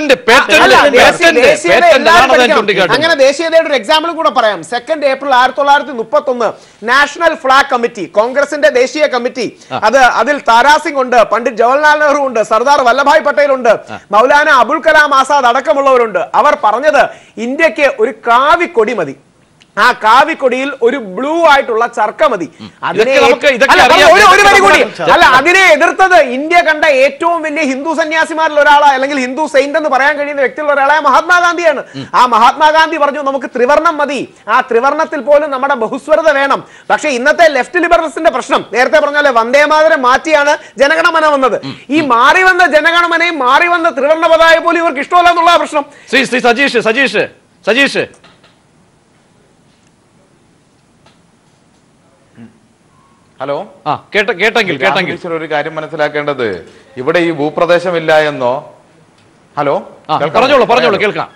അങ്ങനെ ദേശീയതയുടെ ഒരു എക്സാമ്പിൾ കൂടെ പറയാം. സെക്കൻഡ് ഏപ്രിൽ ആയിരത്തി തൊള്ളായിരത്തി മുപ്പത്തി ഒന്ന് നാഷണൽ ഫ്ലാഗ് കമ്മിറ്റി, കോൺഗ്രസിന്റെ ദേശീയ കമ്മിറ്റി, അത് അതിൽ താരാ സിംഗ് ഉണ്ട്, പണ്ഡിറ്റ് ജവഹർലാൽ നെഹ്റു ഉണ്ട്, സർദാർ വല്ലഭായ് പട്ടേൽ ഉണ്ട്, മൗലാന അബുൽ കലാം ആസാദ് അടക്കമുള്ളവരുണ്ട്. അവർ പറഞ്ഞത് ഇന്ത്യക്ക് ഒരു കാവിക്കൊടി മതി, ആ കാവിക്കൊടിയിൽ ഒരു ബ്ലൂ ആയിട്ടുള്ള ചർക്ക മതി. അതിനെ അല്ല അതിനെ എതിർത്തത് ഇന്ത്യ കണ്ട ഏറ്റവും വലിയ ഹിന്ദു സന്യാസിമാരിൽ ഒരാളാ, അല്ലെങ്കിൽ ഹിന്ദു സെയിന്റ് എന്ന് പറയാൻ കഴിയുന്ന വ്യക്തിയുള്ള ഒരാളായ മഹാത്മാഗാന്ധിയാണ്. ആ മഹാത്മാഗാന്ധി പറഞ്ഞു നമുക്ക് ത്രിവർണം മതി, ആ ത്രിവർണത്തിൽ പോലും നമ്മുടെ ബഹുസ്വരത വേണം. പക്ഷെ ഇന്നത്തെ ലെഫ്റ്റ് ലിബറൽസിന്റെ പ്രശ്നം നേരത്തെ പറഞ്ഞാൽ വന്ദേമാതരം മാറ്റിയാണ് ജനഗണമന വന്നത്. ഈ മാറി വന്ന ജനഗണമനയും മാറി വന്ന ത്രിവർണ പതാക പോലും ഇവർക്ക് ഇഷ്ടമല്ല എന്നുള്ള പ്രശ്നം. ശ്രീ ശ്രീ സജീഷ് സജീഷ് സജീഷ് ഹലോ, ആ കേട്ട കേട്ടെങ്കിൽ കേട്ടെങ്കിൽ ഒരു കാര്യം മനസ്സിലാക്കേണ്ടത്, ഇവിടെ ഈ ഭൂപ്രദേശമില്ല എന്നോ. ഹലോ, പറഞ്ഞോളൂ പറഞ്ഞോളൂ കേൾക്കാം,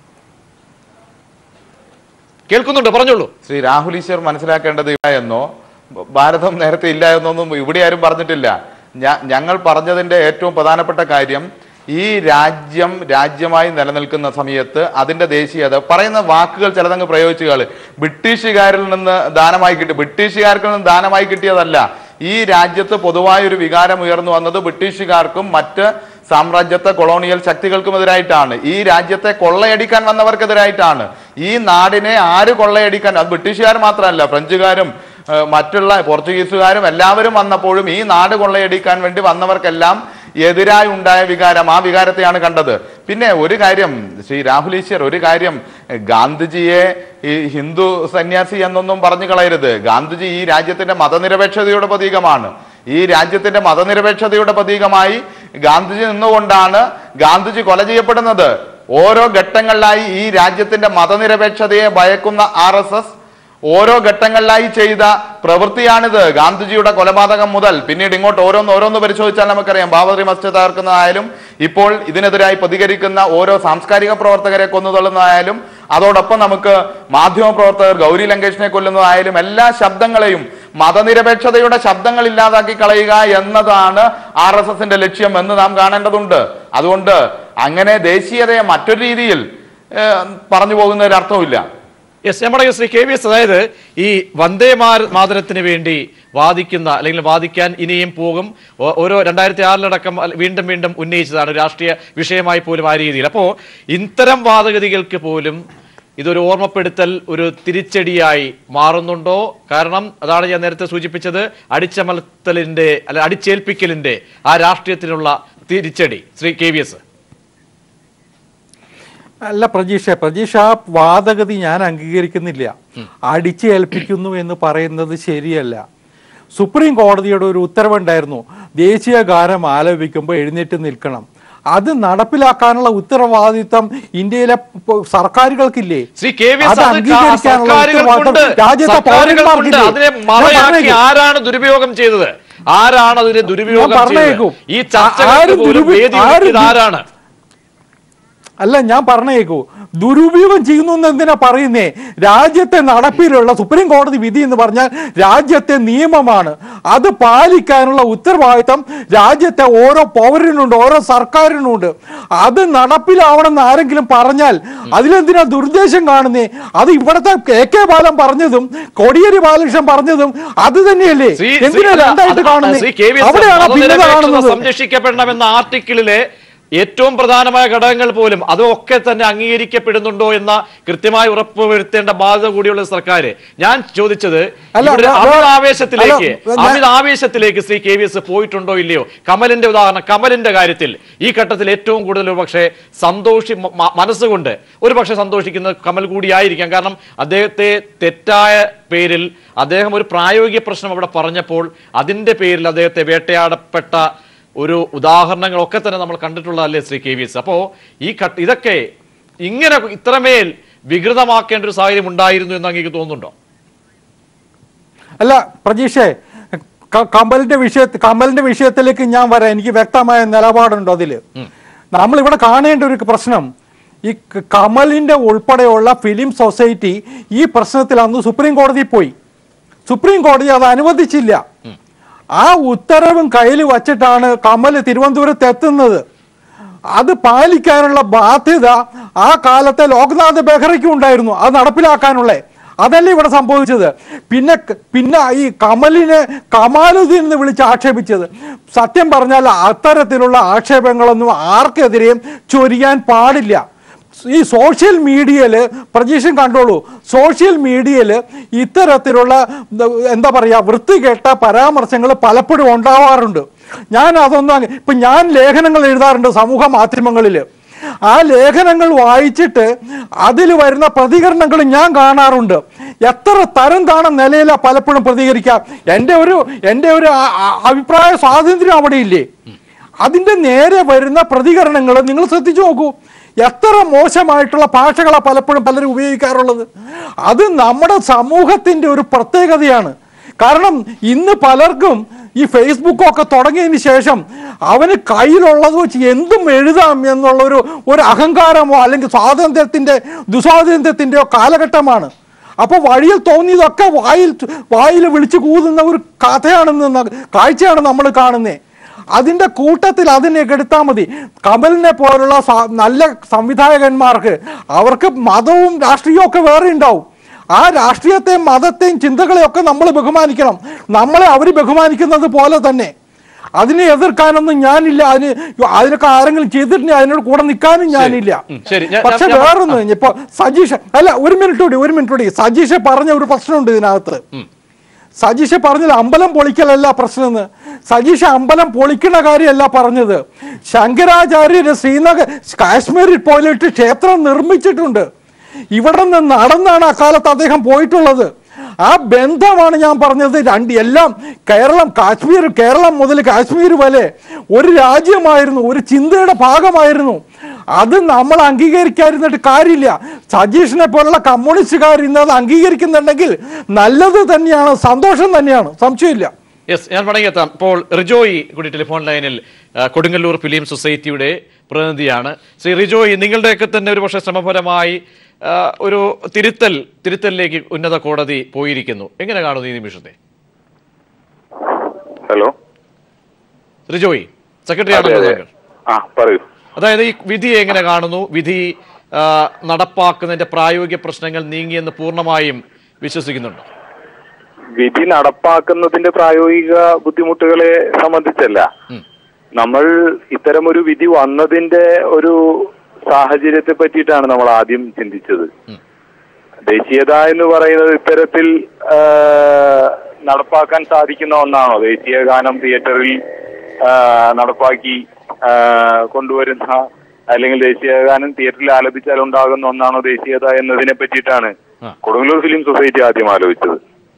കേൾക്കുന്നുണ്ട്, പറഞ്ഞോളൂ. ശ്രീ രാഹുൽ ഈശ്വർ മനസ്സിലാക്കേണ്ടത് ഇല്ല എന്നോ ഭാരതം നേരത്തെ ഇല്ല എന്നൊന്നും ഇവിടെ ആരും പറഞ്ഞിട്ടില്ല. ഞങ്ങൾ പറഞ്ഞതിന്റെ ഏറ്റവും പ്രധാനപ്പെട്ട കാര്യം, ഈ രാജ്യം രാജ്യമായി നിലനിൽക്കുന്ന സമയത്ത് അതിന്റെ ദേശീയത പറയുന്ന വാക്കുകൾ ചിലതങ്ങ് പ്രയോഗിച്ചുകൾ ബ്രിട്ടീഷുകാരിൽ നിന്ന് ദാനമായി കിട്ടി ബ്രിട്ടീഷുകാർക്ക് നിന്ന് ദാനമായി കിട്ടിയതല്ല. ഈ രാജ്യത്ത് പൊതുവായൊരു വികാരം ഉയർന്നു വന്നത് ബ്രിട്ടീഷുകാർക്കും മറ്റ് സാമ്രാജ്യത്വ കൊളോണിയൽ ശക്തികൾക്കുമെതിരായിട്ടാണ്. ഈ രാജ്യത്തെ കൊള്ളയടിക്കാൻ വന്നവർക്കെതിരായിട്ടാണ്. ഈ നാടിനെ ആര് കൊള്ളയടിക്കാൻ, അത് ബ്രിട്ടീഷുകാർ മാത്രമല്ല, ഫ്രഞ്ചുകാരും മറ്റുള്ള പോർച്ചുഗീസുകാരും എല്ലാവരും വന്നപ്പോഴും ഈ നാട് കൊള്ളയടിക്കാൻ വേണ്ടി വന്നവർക്കെല്ലാം എതിരായി ഉണ്ടായ വികാരം, ആ വികാരത്തെയാണ് കണ്ടത്. പിന്നെ ഒരു കാര്യം ശ്രീ രാഹുൽ ഈശ്വർ, ഒരു കാര്യം, ഗാന്ധിജിയെ ഈ ഹിന്ദു സന്യാസി എന്നൊന്നും പറഞ്ഞു കളയരുത്. ഗാന്ധിജി ഈ രാജ്യത്തിന്റെ മതനിരപേക്ഷതയുടെ പ്രതീകമാണ്. ഈ രാജ്യത്തിന്റെ മതനിരപേക്ഷതയുടെ പ്രതീകമായി ഗാന്ധിജി നിന്നുകൊണ്ടാണ് ഗാന്ധിജി കൊല ചെയ്യപ്പെടുന്നത്. ഓരോ ഘട്ടങ്ങളിലായി ഈ രാജ്യത്തിന്റെ മതനിരപേക്ഷതയെ ഭയക്കുന്ന ആർ എസ് എസ് ഓരോ ഘട്ടങ്ങളിലായി ചെയ്ത പ്രവൃത്തിയാണിത്. ഗാന്ധിജിയുടെ കൊലപാതകം മുതൽ പിന്നീട് ഇങ്ങോട്ട് ഓരോന്ന് ഓരോന്ന് പരിശോധിച്ചാൽ നമുക്കറിയാം. ബാബറി മസ്ജിദ് തകർക്കുന്നതായാലും ഇപ്പോൾ ഇതിനെതിരായി പ്രതികരിക്കുന്ന ഓരോ സാംസ്കാരിക പ്രവർത്തകരെ കൊന്നുതള്ളുന്നതായാലും അതോടൊപ്പം നമുക്ക് മാധ്യമ പ്രവർത്തകർ ഗൗരി ലങ്കേഷിനെ കൊല്ലുന്നതായാലും എല്ലാ ശബ്ദങ്ങളെയും മതനിരപേക്ഷതയുടെ ശബ്ദങ്ങൾ ഇല്ലാതാക്കി കളയുക എന്നതാണ് ആർ എസ് എസിന്റെ ലക്ഷ്യം എന്ന് നാം കാണേണ്ടതുണ്ട്. അതുകൊണ്ട് അങ്ങനെ ദേശീയതയെ മറ്റൊരു രീതിയിൽ പറഞ്ഞു പോകുന്നതിന് അർത്ഥമില്ല. യെസ്, നമ്മുടെ ശ്രീ കെ വി എസ്, അതായത് ഈ വന്ദേ മാതരത്തിന് വേണ്ടി വാദിക്കുന്ന അല്ലെങ്കിൽ വാദിക്കാൻ ഇനിയും പോകും. ഓരോ രണ്ടായിരത്തി ആറിലടക്കം വീണ്ടും വീണ്ടും ഉന്നയിച്ചതാണ് രാഷ്ട്രീയ വിഷയമായി പോലും ആ രീതിയിൽ. അപ്പോൾ ഇത്തരം വാദഗതികൾക്ക് പോലും ഇതൊരു ഓർമ്മപ്പെടുത്തൽ, ഒരു തിരിച്ചടിയായി മാറുന്നുണ്ടോ? കാരണം അതാണ് ഞാൻ നേരത്തെ സൂചിപ്പിച്ചത്, അടിച്ചമർത്തലിന്റെ അല്ല അടിച്ചേൽപ്പിക്കലിന്റെ ആ രാഷ്ട്രീയത്തിനുള്ള തിരിച്ചടി. Shri K V S. അല്ല പ്രജീഷ, പ്രജീഷ ആ വാദഗതി ഞാൻ അംഗീകരിക്കുന്നില്ല. അടിച്ചേൽപ്പിക്കുന്നു എന്ന് പറയുന്നത് ശരിയല്ല. സുപ്രീം കോടതിയുടെ ഒരു ഉത്തരവുണ്ടായിരുന്നു, ദേശീയ ഗാനം ആലപിക്കുമ്പോൾ എഴുന്നേറ്റ് നിൽക്കണം. അത് നടപ്പിലാക്കാനുള്ള ഉത്തരവാദിത്വം ഇന്ത്യയിലെ സർക്കാരുകൾക്കില്ലേ? അത് അംഗീകരിക്കാനുള്ള ഉത്തരവാദിത്വം രാജ്യത്തെ പൗരന്മാർക്കില്ലേ? ആരാണ് ദുരുപയോഗം ചെയ്തത്? ആരാണ് അതിനെ ദുരുപയോഗം ചെയ്തത്? ഈ ചർച്ച ആരാണ്? അല്ല, ഞാൻ പറഞ്ഞേക്കൂ, ദുരുപയോഗം ചെയ്യുന്നു എന്ന് എന്തിനാ പറയുന്നേ? രാജ്യത്തെ നടപ്പിലുള്ള സുപ്രീം കോടതി വിധി എന്ന് പറഞ്ഞാൽ രാജ്യത്തെ നിയമമാണ്. അത് പാലിക്കാനുള്ള ഉത്തരവാദിത്തം രാജ്യത്തെ ഓരോ പൗരനുണ്ട്, ഓരോ സർക്കാരിനുണ്ട്. അത് നടപ്പിലാവണമെന്ന് ആരെങ്കിലും പറഞ്ഞാൽ അതിലെന്തിനാ ദുർദ്ദേശം കാണുന്നേ? അത് ഇവിടത്തെ കെ കെ ബാലൻ പറഞ്ഞതും കോടിയേരി ബാലകൃഷ്ണൻ പറഞ്ഞതും അത് തന്നെയല്ലേ? എന്തിനാ രണ്ടായിട്ട് കാണുന്നേ? അവിടെയാണ് ഭിന്നത കാണുന്നത്. സംരക്ഷിക്കപ്പെടണമെന്ന ആർട്ടിക്കിളിലെ ഏറ്റവും പ്രധാനമായ ഘടകങ്ങൾ പോലും അതൊക്കെ തന്നെ അംഗീകരിക്കപ്പെടുന്നുണ്ടോ എന്ന കൃത്യമായി ഉറപ്പുവരുത്തേണ്ട ബാധ്യത കൂടിയുള്ള സർക്കാർ. ഞാൻ ചോദിച്ചത് അമിതാവേശത്തിലേക്ക് അമിതാവേശത്തിലേക്ക് ശ്രീ കെ വി എസ് പോയിട്ടുണ്ടോ ഇല്ലയോ? കമലിന്റെ ഉദാഹരണം, കമലിന്റെ കാര്യത്തിൽ ഈ ഘട്ടത്തിൽ ഏറ്റവും കൂടുതൽ ഒരു പക്ഷേ സന്തോഷി മനസ്സുകൊണ്ട് ഒരു പക്ഷെ സന്തോഷിക്കുന്ന കമൽ കൂടിയായിരിക്കാം. കാരണം അദ്ദേഹത്തെ തെറ്റായ പേരിൽ അദ്ദേഹം ഒരു പ്രായോഗിക പ്രശ്നം അവിടെ പറഞ്ഞപ്പോൾ അതിന്റെ പേരിൽ അദ്ദേഹത്തെ വേട്ടയാടപ്പെട്ട ഒരു ഉദാഹരണങ്ങളൊക്കെ തന്നെ നമ്മൾ കണ്ടിട്ടുള്ളതല്ലേ ശ്രീ കെ വി എസ്? അപ്പോ ഈ ഘട്ട ഇതൊക്കെ ഇങ്ങനെ ഇത്രമേൽ വികൃതമാക്കേണ്ട ഒരു സാഹചര്യം ഉണ്ടായിരുന്നു എന്ന് അങ്ങേക്ക് തോന്നുന്നുണ്ടോ? അല്ല പ്രജീഷേ, കമലിന്റെ വിഷയ കമലിന്റെ വിഷയത്തിലേക്ക് ഞാൻ വരാം. എനിക്ക് വ്യക്തമായ നിലപാടുണ്ടോ അതില്? നമ്മളിവിടെ കാണേണ്ട ഒരു പ്രശ്നം, ഈ കമലിന്റെ ഉൾപ്പെടെയുള്ള ഫിലിം സൊസൈറ്റി ഈ പ്രശ്നത്തിൽ അന്ന് സുപ്രീം കോടതിയിൽ പോയി. സുപ്രീം കോടതി അത് അനുവദിച്ചില്ല. ആ ഉത്തരവും കയ്യിൽ വച്ചിട്ടാണ് കമൽ തിരുവനന്തപുരത്ത് എത്തുന്നത്. അത് പാലിക്കാനുള്ള ബാധ്യത ആ കാലത്തെ ലോക്നാഥ് ബെഹ്റയ്ക്കും ഉണ്ടായിരുന്നു, അത് നടപ്പിലാക്കാനുള്ള. അതല്ലേ ഇവിടെ സംഭവിച്ചത്. പിന്നെ പിന്നെ ഈ കമലിനെ കമാലുദ്ദീൻ എന്ന് വിളിച്ച് ആക്ഷേപിച്ചത്, സത്യം പറഞ്ഞാൽ അത്തരത്തിലുള്ള ആക്ഷേപങ്ങളൊന്നും ആർക്കെതിരെയും ചൊരിയാൻ പാടില്ല. ഈ സോഷ്യൽ മീഡിയയിൽ പ്രജീഷൻ കണ്ടോളൂ, സോഷ്യൽ മീഡിയയിൽ ഇത്തരത്തിലുള്ള എന്താ പറയുക വൃത്തികെട്ട പരാമർശങ്ങൾ പലപ്പോഴും ഉണ്ടാവാറുണ്ട്. ഞാൻ അതൊന്നും ഇപ്പം ഞാൻ ലേഖനങ്ങൾ എഴുതാറുണ്ട് സമൂഹ മാധ്യമങ്ങളിൽ. ആ ലേഖനങ്ങൾ വായിച്ചിട്ട് അതിൽ വരുന്ന പ്രതികരണങ്ങൾ ഞാൻ കാണാറുണ്ട്. എത്ര തരം താണ നിലയിലാണ് പലപ്പോഴും പ്രതികരിക്കാം. എൻ്റെ ഒരു എൻ്റെ ഒരു അഭിപ്രായ സ്വാതന്ത്ര്യം അവിടെ ഇല്ലേ? അതിൻ്റെ നേരെ വരുന്ന പ്രതികരണങ്ങൾ നിങ്ങൾ ശ്രദ്ധിച്ചു നോക്കൂ. എത്ര മോശമായിട്ടുള്ള ഭാഷകളാണ് പലപ്പോഴും പലരും ഉപയോഗിക്കാറുള്ളത്. അത് നമ്മുടെ സമൂഹത്തിൻ്റെ ഒരു പ്രത്യേകതയാണ്. കാരണം ഇന്ന് പലർക്കും ഈ ഫേസ്ബുക്കൊക്കെ തുടങ്ങിയതിന് ശേഷം അവന് കയ്യിലുള്ളത് വെച്ച് എന്തും എഴുതാം എന്നുള്ളൊരു ഒരു അഹങ്കാരമോ അല്ലെങ്കിൽ സ്വാതന്ത്ര്യത്തിൻ്റെ ദുസ്വാതന്ത്ര്യത്തിൻ്റെയോ കാലഘട്ടമാണ്. അപ്പോൾ വഴിയിൽ തോന്നിയതൊക്കെ വായിൽ വായിൽ വിളിച്ചു കൂതുന്ന ഒരു കഥയാണെന്ന് കാഴ്ചയാണ് നമ്മൾ കാണുന്നത്. അതിൻ്റെ കൂട്ടത്തിൽ അതിനെ എടുത്താൽ മതി. കമലിനെ പോലുള്ള നല്ല സംവിധായകന്മാർക്ക് അവർക്ക് മതവും രാഷ്ട്രീയവും ഒക്കെ വേറെ ഉണ്ടാവും. ആ രാഷ്ട്രീയത്തെയും മതത്തെയും ചിന്തകളെയൊക്കെ നമ്മൾ ബഹുമാനിക്കണം. നമ്മളെ അവർ ബഹുമാനിക്കുന്നത് പോലെ തന്നെ. അതിനെ എതിർക്കാനൊന്നും ഞാനില്ല. അതിന് അതിനൊക്കെ ആരെങ്കിലും ചെയ്തിട്ടുണ്ടെങ്കിൽ അതിനോട് കൂടെ നിൽക്കാനും ഞാനില്ല. പക്ഷെ വേറൊന്ന്, ഇപ്പൊ സജീഷ് അല്ല ഒരു മിനിറ്റ് കൂടി ഒരു മിനിറ്റ് കൂടി സജീഷ് പറഞ്ഞ ഒരു പ്രശ്നമുണ്ട് ഇതിനകത്ത്. സജീഷ് പറഞ്ഞത് അമ്പലം പൊളിക്കലല്ല പ്രശ്നമെന്ന്. സജീഷ് അമ്പലം പൊളിക്കുന്ന കാര്യമല്ല പറഞ്ഞത്. ശങ്കരാചാര്യര് ശ്രീനഗർ കാശ്മീരിൽ പോയിട്ട് ക്ഷേത്രം നിർമ്മിച്ചിട്ടുണ്ട്. ഇവിടെ നിന്ന് നടന്നാണ് അക്കാലത്ത് അദ്ദേഹം പോയിട്ടുള്ളത്. ആ ബന്ധമാണ് ഞാൻ പറഞ്ഞത്. രണ്ട് എല്ലാം കേരളം കാശ്മീർ കേരളം മുതൽ കാശ്മീർ വരെ ഒരു രാജ്യമായിരുന്നു, ഒരു ചിന്തയുടെ ഭാഗമായിരുന്നു. അത് നമ്മൾ അംഗീകരിക്കാതിരുന്നിട്ട് കാര്യമില്ല. സജീഷിനെ പോലുള്ള കമ്മ്യൂണിസ്റ്റുകാർ ഇന്നത് അംഗീകരിക്കുന്നുണ്ടെങ്കിൽ നല്ലത് തന്നെയാണ്, സന്തോഷം തന്നെയാണ്, സംശയമില്ല. യെസ്, ഞാൻ മടങ്ങിയെത്താം. ഇപ്പോൾ റിജോയ് കൂടി ടെലിഫോൺ ലൈനിൽ കൊടുങ്ങല്ലൂർ ഫിലിം സൊസൈറ്റിയുടെ പ്രതിനിധിയാണ്. ശ്രീ റിജോയ്, നിങ്ങളുടെയൊക്കെ തന്നെ ഒരു പക്ഷേ ശ്രമപരമായി ഒരു തിരുത്തൽ തിരുത്തലിലേക്ക് ഉന്നത കോടതി പോയിരിക്കുന്നു. എങ്ങനെ കാണുന്നു ഈ നിമിഷത്തെ? ഹലോ റിജോയ്, സെക്രട്ടറി ആണല്ലോ. ആ പറയൂ. അതായത് ഈ വിധിയെ എങ്ങനെ കാണുന്നു? വിധി നടപ്പാക്കുന്നതിന്റെ പ്രായോഗിക പ്രശ്നങ്ങൾ നീങ്ങിയെന്ന് പൂർണ്ണമായും വിശ്വസിക്കുന്നുണ്ടോ? വിധി നടപ്പാക്കുന്നതിന്റെ പ്രായോഗിക ബുദ്ധിമുട്ടുകളെ സംബന്ധിച്ചല്ല, നമ്മൾ ഇത്തരം ഒരു വിധി വന്നതിന്റെ ഒരു സാഹചര്യത്തെ പറ്റിയിട്ടാണ് നമ്മൾ ആദ്യം ചിന്തിച്ചത്. ദേശീയത എന്ന് പറയുന്നത് ഇത്തരത്തിൽ നടപ്പാക്കാൻ സാധിക്കുന്ന ഒന്നാണോ? ദേശീയ ഗാനം തിയേറ്ററിൽ നടപ്പാക്കി കൊണ്ടുവരുന്ന അല്ലെങ്കിൽ ദേശീയ ഗാനം തിയേറ്ററിൽ ആലപിച്ചാൽ ഉണ്ടാകുന്ന ഒന്നാണോ ദേശീയത എന്നതിനെ പറ്റിയിട്ടാണ് കൊടുങ്ങല്ലൂർ ഫിലിം സൊസൈറ്റി ആദ്യം ആലോചിച്ചത്.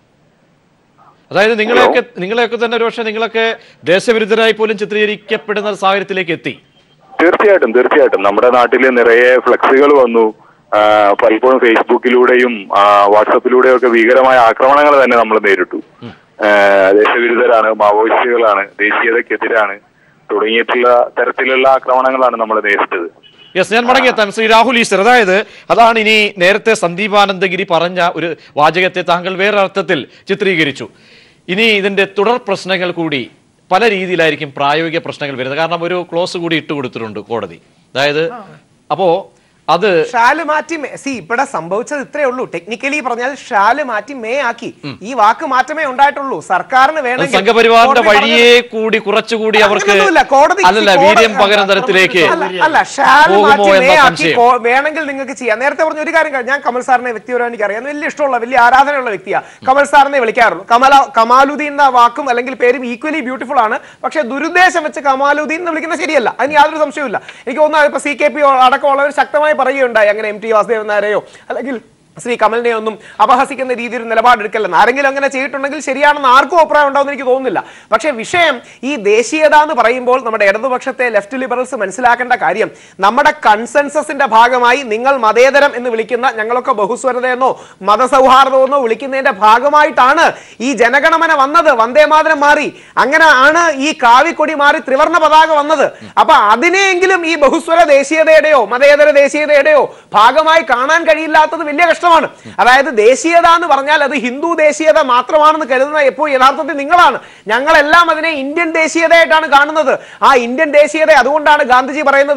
അതായത് നിങ്ങളെയൊക്കെ നിങ്ങളെയൊക്കെ തന്നെ ഒരു പക്ഷേ നിങ്ങളൊക്കെ ദേശവിരുദ്ധരായി പോലും ചിത്രീകരിക്കപ്പെടുന്ന സാഹചര്യത്തിലേക്ക് എത്തി. തീർച്ചയായിട്ടും തീർച്ചയായിട്ടും നമ്മുടെ നാട്ടിൽ നിറയെ ഫ്ലെക്സുകൾ വന്നു. പലപ്പോഴും ഫേസ്ബുക്കിലൂടെയും വാട്സപ്പിലൂടെയും ഒക്കെ ഭീകരമായ ആക്രമണങ്ങൾ തന്നെ നമ്മൾ നേരിട്ടു. ദേശവിരുദ്ധരാണ്, മാവോയിസ്റ്റുകളാണ്, ദേശീയതക്കെതിരാണ് തുടങ്ങിയിട്ടുള്ള തരത്തിലുള്ള ആക്രമണങ്ങളാണ് നമ്മൾ നേരിട്ടത്. യെസ്, ഞാൻ മടങ്ങിയെത്താം. ശ്രീ രാഹുൽ ഈശ്വർ, അതായത് അതാണ് ഇനി നേരത്തെ സന്ദീപാനന്ദഗിരി പറഞ്ഞ ഒരു വാചകത്തെ താങ്കൾ വേറെ അർത്ഥത്തിൽ ചിത്രീകരിച്ചു. ഇനി ഇതിന്റെ തുടർ പ്രശ്നങ്ങൾ കൂടി പല രീതിയിലായിരിക്കും പ്രായോഗിക പ്രശ്നങ്ങൾ വരുന്നത്. കാരണം ഒരു ക്ലോസ് കൂടി ഇട്ടുകൊടുത്തിട്ടുണ്ട് കോടതി. അതായത് അപ്പോ അത് ഷാല് മാറ്റി സി ഇവിടെ സംഭവിച്ചത് ഇത്രേ ഉള്ളൂ. ടെക്നിക്കലി പറഞ്ഞാൽ ഷാല് മാറ്റി മേ ആക്കി. ഈ വാക്ക് മാറ്റമേ ഉണ്ടായിട്ടുള്ളൂ. സർക്കാരിന് വേണമെങ്കിൽ സംഘപരിവാറിന്റെ വഴിയെ കൂടി കുറച്ചുകൂടി അവർക്ക് അല്ലല്ല വീര്യം പകരം തരത്തിലേക്ക് അല്ല ഷാല് മാറ്റി മേ ആക്കി വേണമെങ്കിൽ നിങ്ങൾക്ക് ചെയ്യാം. നേരത്തെ പറഞ്ഞ ഒരു കാര്യം, ഞാൻ കമൽ സാറിനെ വ്യക്തിപരമായി എനിക്ക് അറിയാം, വലിയ ഇഷ്ടമുള്ള വലിയ ആരാധനയുള്ള വ്യക്തിയാണ്. കമൽ സാറിനെ വിളിക്കാറുള്ളൂ. കമല കമാലുദ്ദീൻ എന്ന വാക്കും അല്ലെങ്കിൽ പേരും ഈക്വലി ബ്യൂട്ടിഫുൾ ആണ്. പക്ഷെ ദുരുദ്ദേശം വെച്ച് കമാലുദ്ദീൻ എന്ന് വിളിക്കുന്നത് ശരിയല്ല. അതിന് യാതൊരു സംശയവുമില്ല. എനിക്ക് തോന്നുന്നു ഇപ്പൊ സി കെ പി അടക്കമുള്ളവർ ശക്തമായി പറയുകയുണ്ടായി അങ്ങനെ എം ടി വാസുദേവൻ നായരെയോ അല്ലെങ്കിൽ ശ്രീ കമലിനെ ഒന്നും അപഹസിക്കുന്ന രീതിയിൽ നിലപാടെടുക്കല്ലെന്ന്. ആരെങ്കിലും അങ്ങനെ ചെയ്തിട്ടുണ്ടെങ്കിൽ ശരിയാണെന്ന് ആർക്കും അഭിപ്രായം ഉണ്ടാവുമെന്ന് എനിക്ക് തോന്നുന്നില്ല. പക്ഷേ വിഷയം ഈ ദേശീയത എന്ന് പറയുമ്പോൾ നമ്മുടെ ഇടതുപക്ഷത്തെ ലെഫ്റ്റ് ലിബറൽസ് മനസ്സിലാക്കേണ്ട കാര്യം, നമ്മുടെ കൺസെൻസസിന്റെ ഭാഗമായി നിങ്ങൾ മതേതരം എന്ന് വിളിക്കുന്ന ഞങ്ങളൊക്കെ ബഹുസ്വരതയെന്നോ മതസൗഹാർദ്ദമെന്നോ വിളിക്കുന്നതിന്റെ ഭാഗമായിട്ടാണ് ഈ ജനഗണമന വന്നത്. വന്ദേമാതരം മാറി, അങ്ങനെ ആണ് ഈ കാവിക്കൊടി മാറി ത്രിവർണ്ണ പതാക വന്നത്. അപ്പൊ അതിനെയെങ്കിലും ഈ ബഹുസ്വര ദേശീയതയുടെയോ മതേതര ദേശീയതയുടെയോ ഭാഗമായി കാണാൻ കഴിയില്ലാത്തത് വലിയ കഷ്ടം. അതായത് ദേശീയത എന്ന് പറഞ്ഞാൽ അത് ഹിന്ദു ദേശീയത മാത്രമാണെന്ന് കരുതുന്ന എപ്പോൾ യഥാർത്ഥത്തിൽ നിങ്ങളാണ്. ഞങ്ങളെല്ലാം അതിനെ ഇന്ത്യൻ ദേശീയതയായിട്ടാണ് കാണുന്നത്. ആ ഇന്ത്യൻ ദേശീയത അതുകൊണ്ടാണ് ഗാന്ധിജി പറയുന്നത്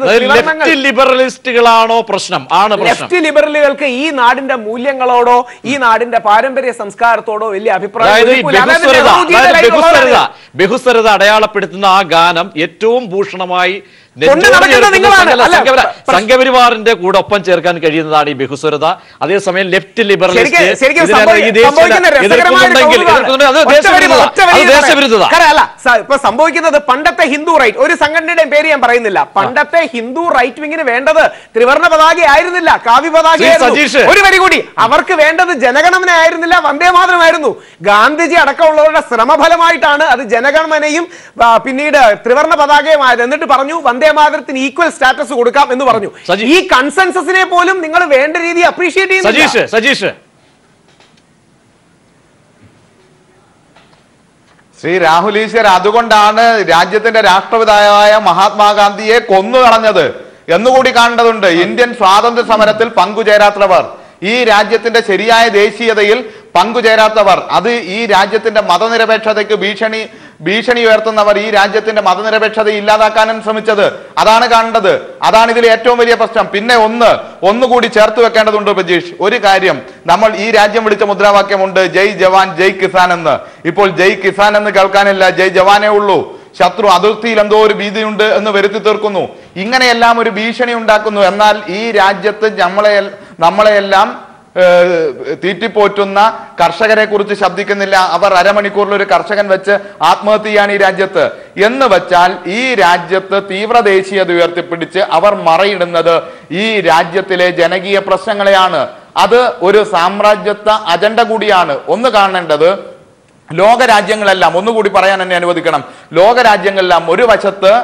ലിബറലിസ്റ്റുകളാണോ പ്രശ്നം? ലെഫ്റ്റ് ലിബറലുകൾക്ക് ഈ നാടിന്റെ മൂല്യങ്ങളോടോ ഈ നാടിന്റെ പാരമ്പര്യ സംസ്കാരത്തോടോ വലിയ അഭിപ്രായം. ബഹുസ്വരത അടയാളപ്പെടുത്തുന്ന ആ ഗാനം ഏറ്റവും ഭൂഷണമായി സംഘപരിവാറിന്റെ കൂടെ ഒപ്പം ചേർക്കാൻ കഴിയുന്നതാണ് ഈ ബഹുസ്വരത. അതേസമയം ലെഫ്റ്റ് ലിബറലിസ്റ്റ് ഇപ്പൊ സംഭവിക്കുന്നത് പണ്ടത്തെ ഹിന്ദു റൈറ്റ്, ഒരു സംഘടനയുടെയും പേര് ഞാൻ പറയുന്നില്ല, പണ്ടത്തെ ഹിന്ദു റൈറ്റ് വിങ്ങിന് വേണ്ടത് ത്രിവർണ്ണ പതാക ആയിരുന്നില്ല, കാവ്യ പതാക. ഒരു വരി കൂടി, അവർക്ക് വേണ്ടത് ജനഗണമന ആയിരുന്നില്ല, വന്ദേമാതരമായിരുന്നു. ഗാന്ധിജി അടക്കമുള്ളവരുടെ ശ്രമഫലമായിട്ടാണ് അത് ജനഗണമനയും പിന്നീട് ത്രിവർണ്ണ പതാകയുമായത്. എന്നിട്ട് പറഞ്ഞു വന്ദേ മാതരത്തിന് ഈക്വൽ സ്റ്റാറ്റസ് കൊടുക്കാം എന്ന് പറഞ്ഞു. ഈ കൺസെൻസസിനെ പോലും നിങ്ങൾ വേണ്ട രീതി അപ്രീഷിയേറ്റ് ചെയ്യുന്നു. സജീഷ്, ശ്രീ രാഹുൽ ഈശ്വർ, അതുകൊണ്ടാണ് രാജ്യത്തിന്റെ രാഷ്ട്രപിതാവായ മഹാത്മാഗാന്ധിയെ കൊന്നു കളഞ്ഞത് എന്നുകൂടി കാണേണ്ടതുണ്ട്. ഇന്ത്യൻ സ്വാതന്ത്ര്യ സമരത്തിൽ പങ്കുചേരാത്തവർ, ഈ രാജ്യത്തിന്റെ ശരിയായ ദേശീയതയിൽ പങ്കുചേരാത്തവർ, അത് ഈ രാജ്യത്തിന്റെ മതനിരപേക്ഷതയ്ക്ക് ഭീഷണി ഭീഷണി ഉയർത്തുന്നവർ, ഈ രാജ്യത്തിന്റെ മതനിരപേക്ഷത ഇല്ലാതാക്കാനും ശ്രമിച്ചത്, അതാണ് കാണേണ്ടത്. അതാണ് ഇതിൽ ഏറ്റവും വലിയ പ്രശ്നം. പിന്നെ ഒന്ന് ഒന്നുകൂടി ചേർത്ത് വെക്കേണ്ടതുണ്ട് പ്രജീഷ്. ഒരു കാര്യം, നമ്മൾ ഈ രാജ്യം വിളിച്ച മുദ്രാവാക്യമുണ്ട് ജയ് ജവാൻ ജയ് കിസാൻ എന്ന്. ഇപ്പോൾ ജയ് കിസാൻ എന്ന് കേൾക്കാനില്ല, ജയ് ജവാനേ ഉള്ളൂ. ശത്രു അതിർത്തിയിൽ എന്തോ ഒരു ഭീതിയുണ്ട് എന്ന് വരുത്തി തീർക്കുന്നു. ഇങ്ങനെയെല്ലാം ഒരു ഭീഷണി ഉണ്ടാക്കുന്നു. എന്നാൽ ഈ രാജ്യത്ത് നമ്മളെ നമ്മളെയെല്ലാം തീറ്റിപ്പോറ്റുന്ന കർഷകരെ കുറിച്ച് ശബ്ദിക്കുന്നില്ല. അവർ അരമണിക്കൂറിൽ ഒരു കർഷകൻ വെച്ച് ആത്മഹത്യ ചെയ്യാണ് ഈ രാജ്യത്ത് എന്ന് വെച്ചാൽ ഈ രാജ്യത്ത് തീവ്ര ദേശീയത ഉയർത്തിപ്പിടിച്ച് അവർ മറയിടുന്നത് ഈ രാജ്യത്തിലെ ജനകീയ പ്രശ്നങ്ങളെയാണ്. അത് ഒരു സാമ്രാജ്യത്വ അജണ്ട കൂടിയാണ്. ഒന്ന് കാണേണ്ടത്, ലോകരാജ്യങ്ങളെല്ലാം, ഒന്നുകൂടി പറയാൻ എന്നെ അനുവദിക്കണം, ലോകരാജ്യങ്ങളെല്ലാം ഒരു വശത്ത്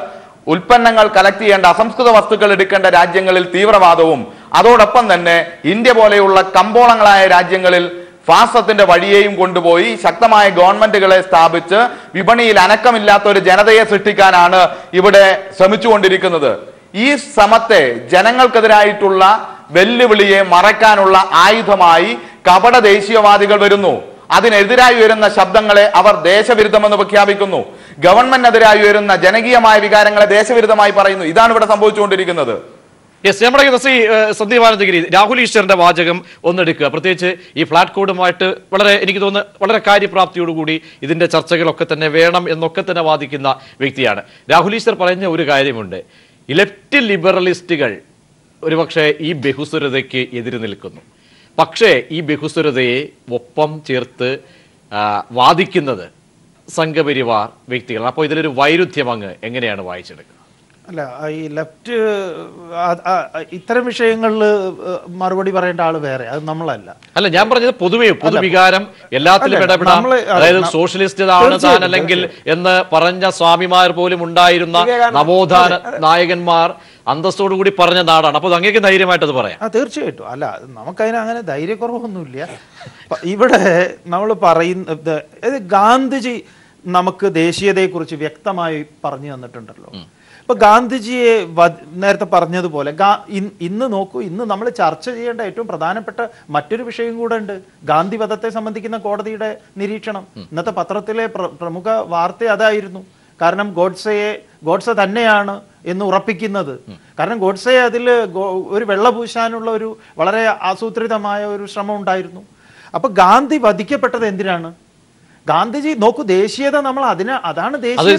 ഉൽപ്പന്നങ്ങൾ കളക്ട് ചെയ്യേണ്ട, അസംസ്കൃത വസ്തുക്കൾ എടുക്കേണ്ട രാജ്യങ്ങളിൽ തീവ്രവാദവും, അതോടൊപ്പം തന്നെ ഇന്ത്യ പോലെയുള്ള കമ്പോളങ്ങളായ രാജ്യങ്ങളിൽ ഫാസത്തിന്റെ വഴിയെയും കൊണ്ടുപോയി ശക്തമായ ഗവൺമെന്റുകളെ സ്ഥാപിച്ച് വിപണിയിൽ അനക്കമില്ലാത്ത ഒരു ജനതയെ സൃഷ്ടിക്കാനാണ് ഇവിടെ ശ്രമിച്ചുകൊണ്ടിരിക്കുന്നത്. ഈ ശ്രമത്തെ ജനങ്ങൾക്കെതിരായിട്ടുള്ള വെല്ലുവിളിയെ മറയ്ക്കാനുള്ള ആയുധമായി കപട ദേശീയവാദികൾ വരുന്നു. അതിനെതിരായി ഉയരുന്ന ശബ്ദങ്ങളെ അവർ ദേശവിരുദ്ധമെന്ന് പ്രഖ്യാപിക്കുന്നു. ഗവൺമെന്റിനെതിരായി ഉയരുന്ന ജനകീയമായ വികാരങ്ങളെ ദേശവിരുദ്ധമായി പറയുന്നു. ഇതാണ് ഇവിടെ സംഭവിച്ചുകൊണ്ടിരിക്കുന്നത്. യെസ്, നമ്മുടെ ശ്രീ സന്ദീപാനന്ദഗിരി, രാഹുൽ ഈശ്വറിന്റെ വാചകം ഒന്നെടുക്കുക. പ്രത്യേകിച്ച് ഈ ഫ്ലാറ്റ് കോഡുമായിട്ട് വളരെ എനിക്ക് തോന്നുന്നു വളരെ കാര്യപ്രാപ്തിയോടുകൂടി ഇതിന്റെ ചർച്ചകളൊക്കെ തന്നെ വേണം എന്നൊക്കെ തന്നെ വാദിക്കുന്ന വ്യക്തിയാണ്. രാഹുൽ ഈശ്വർ പറഞ്ഞ ഒരു കാര്യമുണ്ട്, ലെഫ്റ്റ് ലിബറലിസ്റ്റുകൾ ഒരുപക്ഷെ ഈ ബഹുസ്വരതയ്ക്ക് എതിര് നിൽക്കുന്നു. പക്ഷേ ഈ ബഹുസ്വരതയെ ഒപ്പം ചേർത്ത് വാദിക്കുന്നത് സംഘപരിവാർ വ്യക്തികളാണ്. അപ്പോൾ ഇതിലൊരു വൈരുദ്ധ്യം അങ്ങ് എങ്ങനെയാണ് വായിച്ചെടുക്കുക? അല്ല, ഈ ലെഫ്റ്റ് ഇത്തരം വിഷയങ്ങളിൽ മറുപടി പറയേണ്ട ആള് വേറെ, അത് നമ്മളല്ല. അല്ല, ഞാൻ പറഞ്ഞത് പൊതുവെ പൊതുവികാരം എല്ലാത്തിലും ഇടപെടാം. അതായത് സോഷ്യലിസ്റ്റ് ആണ് താൻ അല്ലെങ്കിൽ എന്ന് പറഞ്ഞ സ്വാമിമാർ പോലും ഉണ്ടായിരുന്ന നവോത്ഥാന നായകന്മാർ അന്തസ്സോടുകൂടി പറഞ്ഞ നാടാണ്. അപ്പോൾ അങ്ങേക്ക് ധൈര്യമായിട്ട് അത് പറയാം. ആ, തീർച്ചയായിട്ടും. അല്ല, നമുക്കതിന് അങ്ങനെ ധൈര്യക്കുറവൊന്നുമില്ല. ഇവിടെ നമ്മൾ പറയുന്നത് ഗാന്ധിജി നമുക്ക് ദേശീയതയെക്കുറിച്ച് വ്യക്തമായി പറഞ്ഞു തന്നിട്ടുണ്ടല്ലോ. ഇപ്പൊ ഗാന്ധിജിയെ നേരത്തെ പറഞ്ഞതുപോലെ ഇന്ന് നോക്കൂ, ഇന്ന് നമ്മൾ ചർച്ച ചെയ്യേണ്ട ഏറ്റവും പ്രധാനപ്പെട്ട മറ്റൊരു വിഷയം കൂടെ ഉണ്ട്. ഗാന്ധി വധത്തെ സംബന്ധിക്കുന്ന കോടതിയുടെ നിരീക്ഷണം. ഇന്നത്തെ പത്രത്തിലെ പ്രമുഖ വാർത്ത അതായിരുന്നു. കാരണം ഗോഡ്സെയെ ഗോഡ്സെ തന്നെയാണ് എന്ന് ഉറപ്പിക്കുന്നത്. കാരണം ഗോഡ്സെ അതിൽ ഒരു വെള്ള പൂശാനുള്ള ഒരു വളരെ ആസൂത്രിതമായ ഒരു ശ്രമം ഉണ്ടായിരുന്നു. അപ്പൊ ഗാന്ധി വധിക്കപ്പെട്ടത് എന്തിനാണ്? ഗാന്ധിജി നോക്കൂ, ദേശീയത നമ്മൾ അതിന് അതാണ്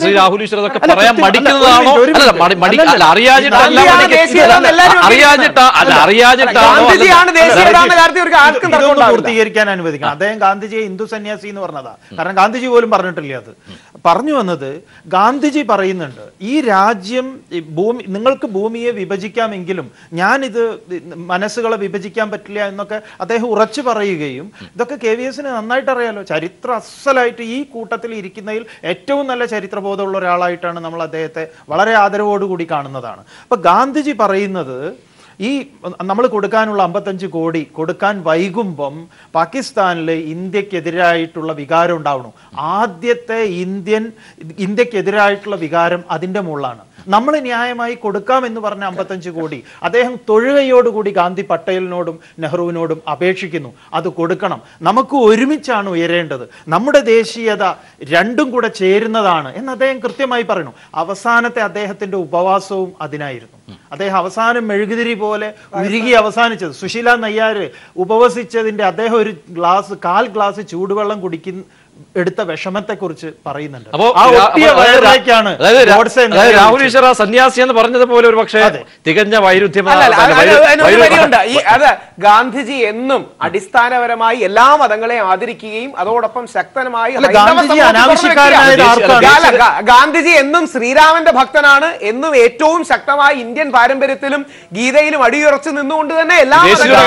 പൂർത്തീകരിക്കാൻ അനുവദിക്കണം. അദ്ദേഹം ഗാന്ധിജിയെ ഹിന്ദു സന്യാസി എന്ന് പറഞ്ഞതാ. കാരണം ഗാന്ധിജി പോലും പറഞ്ഞിട്ടില്ല അത്. പറഞ്ഞു വന്നത് ഗാന്ധിജി പറയുന്നുണ്ട്, ഈ രാജ്യം ഭൂമി നിങ്ങൾക്ക് ഭൂമിയെ വിഭജിക്കാമെങ്കിലും ഞാനിത് മനസ്സുകളെ വിഭജിക്കാൻ പറ്റില്ല എന്നൊക്കെ അദ്ദേഹം ഉറച്ചു പറയുകയും, ഇതൊക്കെ കെ വി എസിന് നന്നായിട്ട് അറിയാലോ. ചരിത്ര അസലായിട്ട് ഈ കൂട്ടത്തിൽ ഇരിക്കുന്നതിൽ ഏറ്റവും നല്ല ചരിത്രബോധമുള്ള ഒരാളായിട്ടാണ് നമ്മൾ അദ്ദേഹത്തെ വളരെ ആദരവോടുകൂടി കാണുന്നതാണ്. അപ്പൊ ഗാന്ധിജി പറയുന്നത് ഈ നമ്മൾ കൊടുക്കാനുള്ള അമ്പത്തഞ്ച് കോടി കൊടുക്കാൻ വൈകുമ്പം പാകിസ്ഥാനിൽ ഇന്ത്യക്കെതിരായിട്ടുള്ള വികാരം ഉണ്ടാവണം. ആദ്യത്തെ ഇന്ത്യൻ ഇന്ത്യക്കെതിരായിട്ടുള്ള വികാരം അതിൻ്റെ മുകളിലാണ്. നമ്മൾ ന്യായമായി കൊടുക്കാമെന്ന് പറഞ്ഞ അമ്പത്തഞ്ച് കോടി അദ്ദേഹം തൊഴുകയോടുകൂടി ഗാന്ധി പട്ടേലിനോടും നെഹ്റുവിനോടും അപേക്ഷിക്കുന്നു. അത് കൊടുക്കണം. നമുക്ക് ഒരുമിച്ചാണ് ഉയരേണ്ടത്. നമ്മുടെ ദേശീയത രണ്ടും കൂടെ ചേരുന്നതാണ് എന്ന് അദ്ദേഹം കൃത്യമായി പറയുന്നു. അവസാനത്തെ അദ്ദേഹത്തിന്റെ ഉപവാസവും അതിനായിരുന്നു. അദ്ദേഹം അവസാനം മെഴുകുതിരി പോലെ ഉരുകി അവസാനിച്ചത്. സുശീല നയ്യാര് ഉപവസിച്ചതിന്റെ അദ്ദേഹം ഒരു ഗ്ലാസ് കാൽ ഗ്ലാസ് ചൂടുവെള്ളം കുടിക്കുന്ന എടുത്ത വിഷമത്തെ കുറിച്ച് പറയുന്നുണ്ട്. രാഹുൽ ഈശ്വർ സന്യാസി എന്ന് പറഞ്ഞതുപോലെ ഒരു പക്ഷേ തികഞ്ഞ വൈരുദ്ധ്യം. അത് ഗാന്ധിജി എന്നും അടിസ്ഥാനപരമായി എല്ലാ മതങ്ങളെയും ആദരിക്കുകയും അതോടൊപ്പം ശക്തമായി ഗാന്ധിജി എന്നും ശ്രീരാമന്റെ ഭക്തനാണ് എന്നും ഏറ്റവും ശക്തമായി ഇന്ത്യൻ പാരമ്പര്യത്തിലും ഗീതയിലും അടിയുറച്ചു നിന്നുകൊണ്ട് തന്നെ എല്ലാ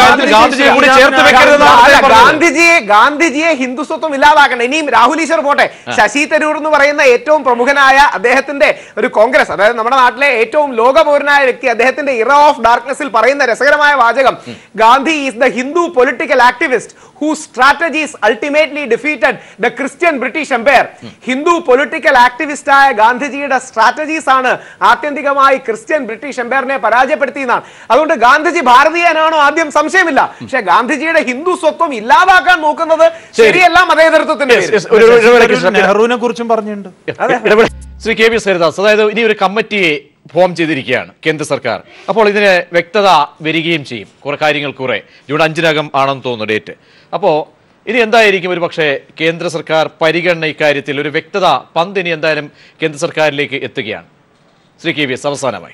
ഗാന്ധിജിയെ ഗാന്ധിജിയെ ഹിന്ദുത്വം ഇല്ലാതാക്കണം. ഇനിയും രാഹുൽ ഈശ്വർ പോട്ടെ, ശശി തരൂർ എന്ന് പറയുന്ന ഏറ്റവും പ്രമുഖനായ അദ്ദേഹത്തിന്റെ ഒരു കോൺഗ്രസ്, അതായത് നമ്മുടെ നാട്ടിലെ ഏറ്റവും ലോകപൗരനായ വ്യക്തി, അദ്ദേഹത്തിന്റെ ഇറ ഓഫ് ഡാർക്ക്നെസ്സിൽ പറയുന്ന രസകരമായ വാചകം, Gandhi is the Hindu political activist whose strategies ultimately defeated the Christian British Empire. Hindu political activist ആയ ഗാന്ധിജിയുടെ സ്ട്രാറ്റജീസ് ആണ് ആത്യന്തികമായി ക്രിസ്ത്യൻ ബ്രിട്ടീഷ് എംപയറിനെ പരാജയപ്പെടുത്തിയതാണ്. അതുകൊണ്ട് ഗാന്ധിജി ഭാരതീയനാണോ ആദ്യം സംശയമില്ല. പക്ഷെ ഗാന്ധിജിയുടെ ഹിന്ദു സ്വത്വം ഇല്ലാതാക്കാൻ നോക്കുന്നത് ശരിയല്ല മതേതരത്വത്തിന്റെ. നെഹ്റുവിനെ കുറിച്ചും പറഞ്ഞിട്ടുണ്ട് ശ്രീ കെ വി സരിദാസ്. അതായത് ഇനി ഒരു കമ്മിറ്റിയെ ഫോം ചെയ്തിരിക്കുകയാണ് കേന്ദ്ര സർക്കാർ. അപ്പോൾ ഇതിന് വ്യക്തത വരികയും ചെയ്യും. കുറെ കാര്യങ്ങൾ കുറെ ജൂൺ അഞ്ചിനകം ആണെന്ന് തോന്നുന്നു ഡേറ്റ്. അപ്പോൾ ഇനി എന്തായിരിക്കും ഒരു പക്ഷേ കേന്ദ്ര സർക്കാർ പരിഗണന ഇക്കാര്യത്തിൽ ഒരു വ്യക്തത പന്ത് ഇനി എന്തായാലും കേന്ദ്ര സർക്കാരിലേക്ക് എത്തുകയാണ്. ശ്രീ കെ വി എസ്, അവസാനമായി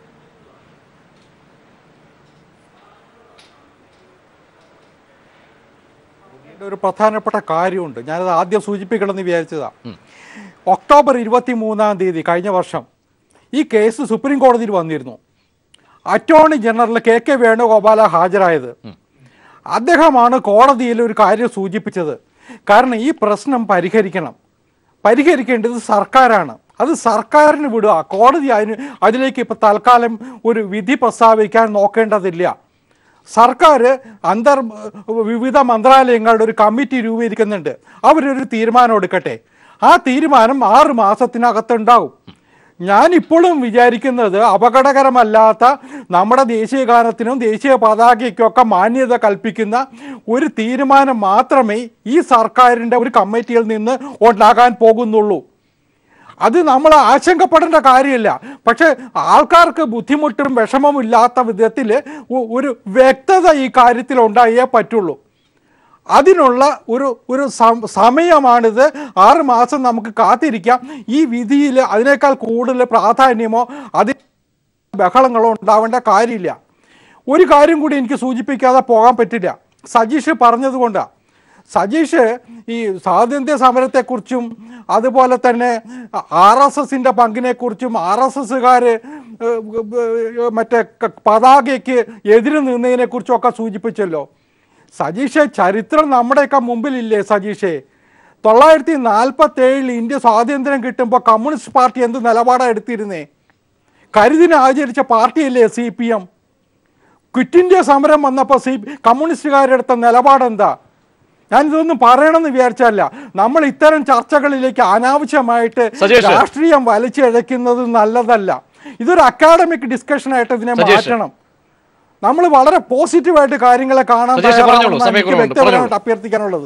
ഒരു പ്രധാനപ്പെട്ട കാര്യമുണ്ട്. ഞാനത് ആദ്യം സൂചിപ്പിക്കണമെന്ന് വിചാരിച്ചതാണ്. ഒക്ടോബർ ഇരുപത്തി മൂന്നാം തീയതി കഴിഞ്ഞ വർഷം ഈ കേസ് സുപ്രീം കോടതിയിൽ വന്നിരുന്നു. Attorney general K K Venugopal ഹാജരായത്. അദ്ദേഹമാണ് കോടതിയിൽ ഒരു കാര്യം സൂചിപ്പിച്ചത്. കാരണം ഈ പ്രശ്നം പരിഹരിക്കണം, പരിഹരിക്കേണ്ടത് സർക്കാരാണ്, അത് സർക്കാരിന് വിടുക. കോടതി അതിന് അതിലേക്ക് ഇപ്പം തൽക്കാലം ഒരു വിധി പ്രസ്താവിക്കാൻ നോക്കേണ്ടതില്ല. സർക്കാർ അന്തർ വിവിധ മന്ത്രാലയങ്ങളുടെ ഒരു കമ്മിറ്റി രൂപീകരിക്കുന്നുണ്ട്. അവരൊരു തീരുമാനം എടുക്കട്ടെ. ആ തീരുമാനം ആറ് മാസത്തിനകത്തുണ്ടാവും. ഞാനിപ്പോഴും വിചാരിക്കുന്നത് അപകടകരമല്ലാത്ത നമ്മുടെ ദേശീയ ഗാനത്തിനും ദേശീയ പതാകയ്ക്കൊക്കെ മാന്യത കൽപ്പിക്കുന്ന ഒരു തീരുമാനം മാത്രമേ ഈ സർക്കാരിൻ്റെ ഒരു കമ്മിറ്റിയിൽ നിന്ന് ഉണ്ടാകാൻ പോകുന്നുള്ളൂ. അത് നമ്മൾ ആശങ്കപ്പെടേണ്ട കാര്യമില്ല. പക്ഷെ ആൾക്കാർക്ക് ബുദ്ധിമുട്ടും വിഷമവും ഇല്ലാത്ത വിധത്തിൽ ഒരു വ്യക്തത ഈ കാര്യത്തിൽ ഉണ്ടായേ പറ്റുള്ളൂ. അതിനുള്ള ഒരു ഒരു സമയമാണിത്. ആറ് മാസം നമുക്ക് കാത്തിരിക്കാം. ഈ വിധിയിൽ അതിനേക്കാൾ കൂടുതൽ പ്രാധാന്യമോ അതിൽ ബഹളങ്ങളോ ഉണ്ടാവേണ്ട കാര്യമില്ല. ഒരു കാര്യം കൂടി എനിക്ക് സൂചിപ്പിക്കാതെ പോകാൻ പറ്റില്ല. സജീഷ് പറഞ്ഞതുകൊണ്ടാണ്. സജീഷ് ഈ സ്വാതന്ത്ര്യ സമരത്തെക്കുറിച്ചും അതുപോലെ തന്നെ ആർ എസ് എസിൻ്റെ പങ്കിനെക്കുറിച്ചും ആർ എസ് എസ്സുകാർ മറ്റേ പതാകയ്ക്ക് എതിര് നിന്നതിനെക്കുറിച്ചും ഒക്കെ സൂചിപ്പിച്ചല്ലോ. സജീഷെ, ചരിത്രം നമ്മുടെയൊക്കെ മുമ്പിലില്ലേ സജീഷെ? തൊള്ളായിരത്തി നാൽപ്പത്തി ഏഴിൽ ഇന്ത്യ സ്വാതന്ത്ര്യം കിട്ടുമ്പോൾ കമ്മ്യൂണിസ്റ്റ് പാർട്ടി എന്ത് നിലപാടാണ് എടുത്തിരുന്നേ? കരുതിനെ ആചരിച്ച പാർട്ടിയല്ലേ C P M? Quit India സമരം വന്നപ്പോൾ സി കമ്മ്യൂണിസ്റ്റുകാരെടുത്ത നിലപാടെന്താ? ഞാനിതൊന്നും പറയണമെന്ന് വിചാരിച്ചല്ല. നമ്മൾ ഇത്തരം ചർച്ചകളിലേക്ക് അനാവശ്യമായിട്ട് രാഷ്ട്രീയം വലിച്ചിഴക്കുന്നത് നല്ലതല്ല. ഇതൊരു അക്കാഡമിക് ഡിസ്കഷനായിട്ട് ഇതിനെ മാറ്റണം. നമ്മൾ വളരെ പോസിറ്റീവായിട്ട് കാര്യങ്ങളെ കാണാൻ വ്യക്തിപരമായിട്ട് അഭ്യർത്ഥിക്കാനുള്ളത്.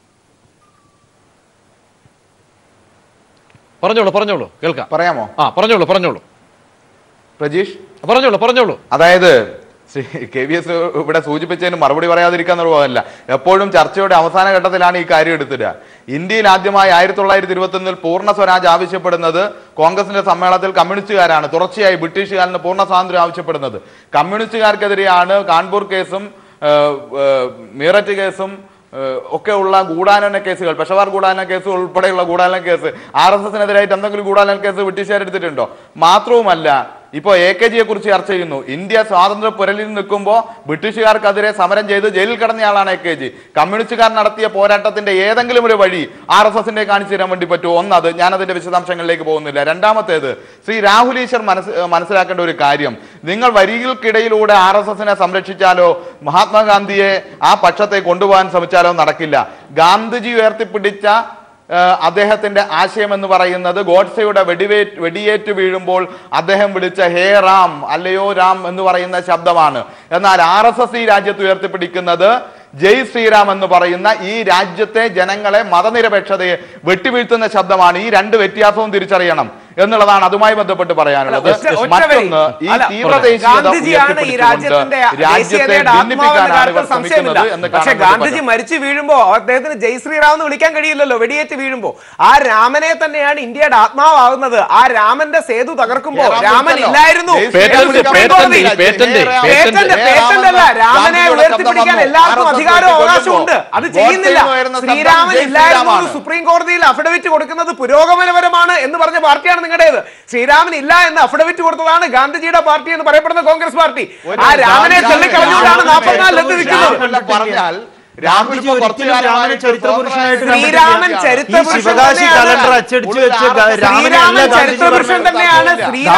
പറഞ്ഞോളൂ പറഞ്ഞോളൂ കേൾക്കാം. പറയാമോ? ആ പറഞ്ഞോളൂ പറഞ്ഞോളൂ പ്രജീഷ്. പറഞ്ഞോളൂ പറഞ്ഞോളൂ. അതായത് കെ വി എസ് ഇവിടെ സൂചിപ്പിച്ചതിന് മറുപടി പറയാതിരിക്കാൻ നിർവാഹമില്ല. എപ്പോഴും ചർച്ചയുടെ അവസാന ഘട്ടത്തിലാണ് ഈ കാര്യം എടുത്തിടുക. ഇന്ത്യയിൽ ആദ്യമായി ആയിരത്തി തൊള്ളായിരത്തി ഇരുപത്തി ഒന്നിൽ പൂർണ്ണ സ്വരാജ് ആവശ്യപ്പെടുന്നത് കോൺഗ്രസിന്റെ സമ്മേളനത്തിൽ കമ്മ്യൂണിസ്റ്റുകാരാണ്. തുടർച്ചയായി ബ്രിട്ടീഷുകാരന് പൂർണ്ണ സ്വാതന്ത്ര്യം ആവശ്യപ്പെടുന്നത്. കമ്മ്യൂണിസ്റ്റുകാർക്കെതിരെയാണ് കാൺപൂർ കേസും മീററ്റ് കേസും ഒക്കെ ഉള്ള ഗൂഢാലോചന കേസുകൾ, പെഷവാർ ഗൂഢാലോചന കേസ് ഉൾപ്പെടെയുള്ള ഗൂഢാലോചന കേസ്. ആർ എസ് എസിനെതിരായിട്ട് എന്തെങ്കിലും ഗൂഢാലോചന കേസ് ബ്രിട്ടീഷുകാരെടുത്തിട്ടുണ്ടോ? മാത്രവുമല്ല, ഇപ്പോൾ എ കെ ജിയെ കുറിച്ച് ചർച്ച ചെയ്യുന്നു. ഇന്ത്യ സ്വാതന്ത്ര്യ പുരലിൽ നിൽക്കുമ്പോൾ ബ്രിട്ടീഷുകാർക്കെതിരെ സമരം ചെയ്ത് ജയിലിൽ കിടന്നയാളാണ് എ കെ ജി. കമ്മ്യൂണിസ്റ്റുകാർ നടത്തിയ പോരാട്ടത്തിന്റെ ഏതെങ്കിലും ഒരു വഴി ആർ എസ് എസിന്റെ കാണിച്ചു തരാൻ വേണ്ടി പറ്റുമോ? ഒന്നത്, ഞാനതിന്റെ വിശദാംശങ്ങളിലേക്ക് പോകുന്നില്ല. രണ്ടാമത്തേത്, ശ്രീ രാഹുൽ ഈശ്വർ മനസ് മനസ്സിലാക്കേണ്ട ഒരു കാര്യം, നിങ്ങൾ വരികൾക്കിടയിലൂടെ ആർ എസ് എസിനെ സംരക്ഷിച്ചാലോ മഹാത്മാഗാന്ധിയെ ആ പക്ഷത്തെ കൊണ്ടുപോകാൻ ശ്രമിച്ചാലോ നടക്കില്ല. ഗാന്ധിജി ഉയർത്തിപ്പിടിച്ച അദ്ദേഹത്തിന്റെ ആശയം എന്ന് പറയുന്നത് ഗോഡ്സെയുടെ വെടിവേ വെടിയേറ്റ് വീഴുമ്പോൾ അദ്ദേഹം വിളിച്ച ഹേ റാം, അല്ലയോ രാം എന്ന് പറയുന്ന ശബ്ദമാണ്. എന്നാൽ ആർ എസ് എസ് ഈ രാജ്യത്ത് ഉയർത്തിപ്പിടിക്കുന്നത് ജയ് ശ്രീറാം എന്ന് പറയുന്ന ഈ രാജ്യത്തെ ജനങ്ങളെ മതനിരപേക്ഷതയെ വെട്ടിവീഴ്ത്തുന്ന ശബ്ദമാണ്. ഈ രണ്ട് വ്യത്യാസവും തിരിച്ചറിയണം എന്നുള്ളതാണ് അതുമായി ബന്ധപ്പെട്ട് പറയാനുള്ളത്. മറ്റൊന്ന്, ഈ തീവ്രദേശീയത രാജ്യത്തെ ഭിന്നിപ്പിക്കാനാണ് ഇവർ ശ്രമിക്കുന്നത് എന്ന് കാണാൻ. ഗാന്ധിജി മരിച്ചു വീഴുമ്പോ അദ്ദേഹത്തിന് ജയ് ശ്രീറാം എന്ന് വിളിക്കാൻ കഴിയില്ലല്ലോ. വെടിയേറ്റ് വീഴുമ്പോ ആ രാമനെ തന്നെയാണ് ഇന്ത്യയുടെ ആത്മാവാകുന്നത്. ആ രാമന്റെ സേതു തകർക്കുമ്പോ രാമൻ ഇല്ലായിരുന്നു. രാമനെ ഉയർത്തിപ്പിടിക്കാൻ എല്ലാവർക്കും അധികാരവും അവകാശവും ഉണ്ട്. അത് ചെയ്യുന്നില്ല. ശ്രീരാമൻ ഇല്ലായിരുന്നു സുപ്രീം കോടതിയിൽ അഫിഡവിറ്റ് കൊടുക്കുന്നത് പുരോഗമനപരമാണ് എന്ന് പറഞ്ഞ പാർട്ടിയാണ് നിങ്ങളുടേത്. ശ്രീരാമൻ ഇല്ല എന്ന് അഫിഡവിറ്റ് കൊടുത്തതാണ് ഗാന്ധിജിയുടെ പാർട്ടി എന്ന് പറയപ്പെടുന്ന കോൺഗ്രസ് പാർട്ടി. ആ രാമനെ തള്ളിക്കളഞ്ഞുകൊണ്ടാണ് നാൽപ്പത്തിനാലിൽ എത്തി നിൽക്കുന്നത്. പറഞ്ഞാൽ രാഹുൽ രാമനെ ചരിത്രപുരുഷനായിട്ട് ശ്രീരാമൻ ചരിത്രപുരുഷൻ തന്നെയാണ്.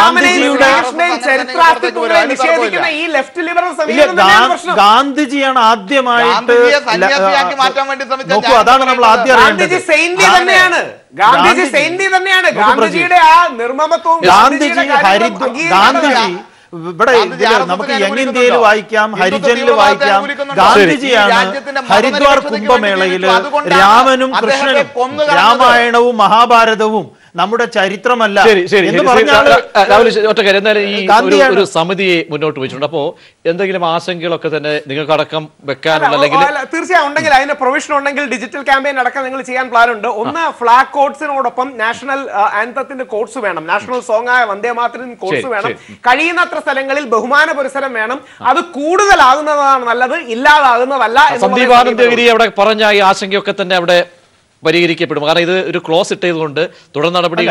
നിഷേധിക്കുന്ന ഈ ലെഫ്റ്റ് ലിബറൽ ഗാന്ധിജിയാണ് ആദ്യമായിട്ട് മാറ്റാൻ വേണ്ടി നോക്കൂ. അതാണ് നമ്മൾ ആദ്യം ഗാന്ധിജി സെയിന്റി തന്നെയാണ്. ഗാന്ധിജി സെയിന്റി തന്നെയാണ്. ഗാന്ധിജിയുടെ ആ നിർമ്മമത്വവും ഗാന്ധിജി ഗാന്ധിജി ഇവിടെ നമുക്ക് യങ് ഇന്ത്യയിൽ വായിക്കാം, ഹരിജനിൽ വായിക്കാം. ഗാന്ധിജിയാണ് ഹരിദ്വാർ കുംഭമേളയില് രാമനും കൃഷ്ണനും രാമായണവും മഹാഭാരതവും നമ്മുടെ ചരിത്രമല്ല എന്ന് പറഞ്ഞാൽ ഒറ്റ കാര്യം. എന്തായാലും ഈ ഒരു സമിതിയെ മുന്നോട്ട് വെച്ചിട്ടുണ്ട്. അപ്പോ എന്തെങ്കിലും ആശങ്കകളൊക്കെ തന്നെ നിങ്ങൾക്ക് അടക്കം വെക്കാനുള്ള അല്ലെങ്കിൽ തീർച്ചയായും ഉണ്ടെങ്കിൽ അതിന്റെ പ്രൊവിഷൻ ഉണ്ടെങ്കിൽ ഡിജിറ്റൽ ക്യാമ്പയിൻ അടക്കം നിങ്ങൾ ചെയ്യാൻ പ്ലാൻ ഉണ്ട്. ഒന്ന്, ഫ്ലാഗ് കോഡ്സിനോടൊപ്പം നാഷണൽ ആന്തത്തിന്റെ കോഡ്സ് വേണം. നാഷണൽ സോങ് ആയ വന്ദേ മാതരം കോഡ്സ് വേണം. കഴിയുന്നത്ര സ്ഥലങ്ങളിൽ ബഹുമാന പുരസരം വേണം. അത് കൂടുതലാകുന്നതാണ് നല്ലത്, ഇല്ലാതാകുന്നതല്ല. സന്ദീപ് ആനന്ദഗിരി അവിടെ പറഞ്ഞ ഈ ആശങ്കയൊക്കെ തന്നെ അവിടെ പരിഹരിക്കപ്പെടും. കാരണം ഇത് ഒരു ക്ലോസ് ഇട്ടതുകൊണ്ട് തുടർ നടപടികൾ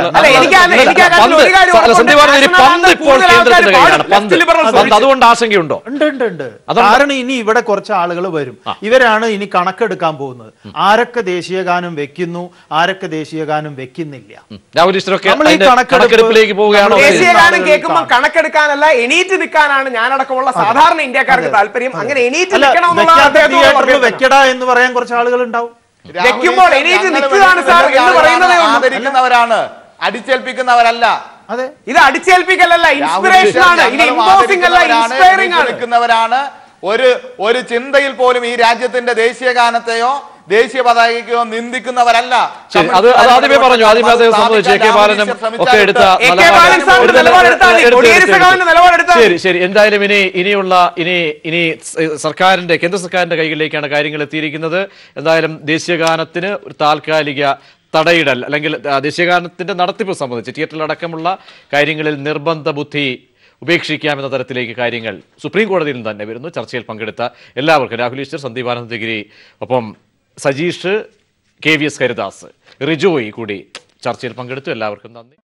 അതുകൊണ്ട് ആശങ്കയുണ്ടോ? ഉണ്ട് ഉണ്ട് ഉണ്ട്. കാരണം ഇനി ഇവിടെ കുറച്ച് ആളുകൾ വരും, ഇവരാണ് ഇനി കണക്കെടുക്കാൻ പോകുന്നത്. ആരൊക്കെ ദേശീയ ഗാനം വെക്കുന്നു, ആരൊക്കെ ദേശീയ ഗാനം വെക്കുന്നില്ല. കണക്കെടുപ്പിലേക്ക് പോവുകയാണോ? ദേശീയ ഗാനം കേൾക്കുമ്പോൾ കണക്കെടുക്കാനല്ല, എണീറ്റ് നിൽക്കാനാണ് ഞാനടക്കമുള്ള സാധാരണ ഇന്ത്യക്കാർക്ക് താല്പര്യം. അങ്ങനെ എണീറ്റ് നിൽക്കണമെന്നുള്ള വെക്കടാ എന്ന് പറയാൻ കുറച്ച് ആളുകൾ ഉണ്ടാവും. വെക്കുമ്പോൾ എണീറ്റ് നിൽക്കുകയാണ് സാർ എന്ന് പറയുന്നതേ ആദരിക്കുന്നവരാണ്, അടിച്ചേൽപ്പിക്കുന്നവരല്ല. അതെ, ഇത് അടിച്ചേൽപ്പിക്കലല്ല, ഇൻസ്പിറേഷൻ ആണ്. ഇത് ഇമ്പോസിംഗ് അല്ല, ഇൻസ്പയറിംഗ് ആണ്. നിൽക്കുന്നവരാണ്. ഒരു ഒരു ചിന്തയിൽ പോലും ഈ രാജ്യത്തിന്റെ ദേശീയ ഗാനത്തെയോ ദേശീയ പതാകയ്ക്കോ നിന്ദിക്കുന്നവരല്ല. അത് ആദ്യമേ പറഞ്ഞു. ആദ്യമേ അദ്ദേഹം സംബന്ധിച്ച് എ കെ ബാലനും ഒക്കെ എടുത്ത ശരി ശരി എന്തായാലും ഇനി ഇനിയുള്ള ഇനി ഇനി സർക്കാരിന്റെ കേന്ദ്ര സർക്കാരിന്റെ കൈകളിലേക്കാണ് കാര്യങ്ങൾ എത്തിയിരിക്കുന്നത്. എന്തായാലും ദേശീയഗാനത്തിന് ഒരു താൽക്കാലിക തടയിടൽ അല്ലെങ്കിൽ ദേശീയഗാനത്തിന്റെ നടത്തിപ്പ് സംബന്ധിച്ച് തിയേറ്ററിലടക്കമുള്ള കാര്യങ്ങളിൽ നിർബന്ധ ബുദ്ധി ഉപേക്ഷിക്കാമെന്ന തരത്തിലേക്ക് കാര്യങ്ങൾ സുപ്രീം കോടതിയിൽ നിന്ന് തന്നെ വരുന്നു. ചർച്ചയിൽ പങ്കെടുത്ത എല്ലാവർക്കും രാഹുൽ ഈശ്വർ, സന്ദീപ് ആനന്ദഗിരി, ഒപ്പം Sajeesh, K V S Haridas, Rijoy കൂടി ചർച്ചയിൽ പങ്കെടുത്തു. എല്ലാവർക്കും നന്ദി.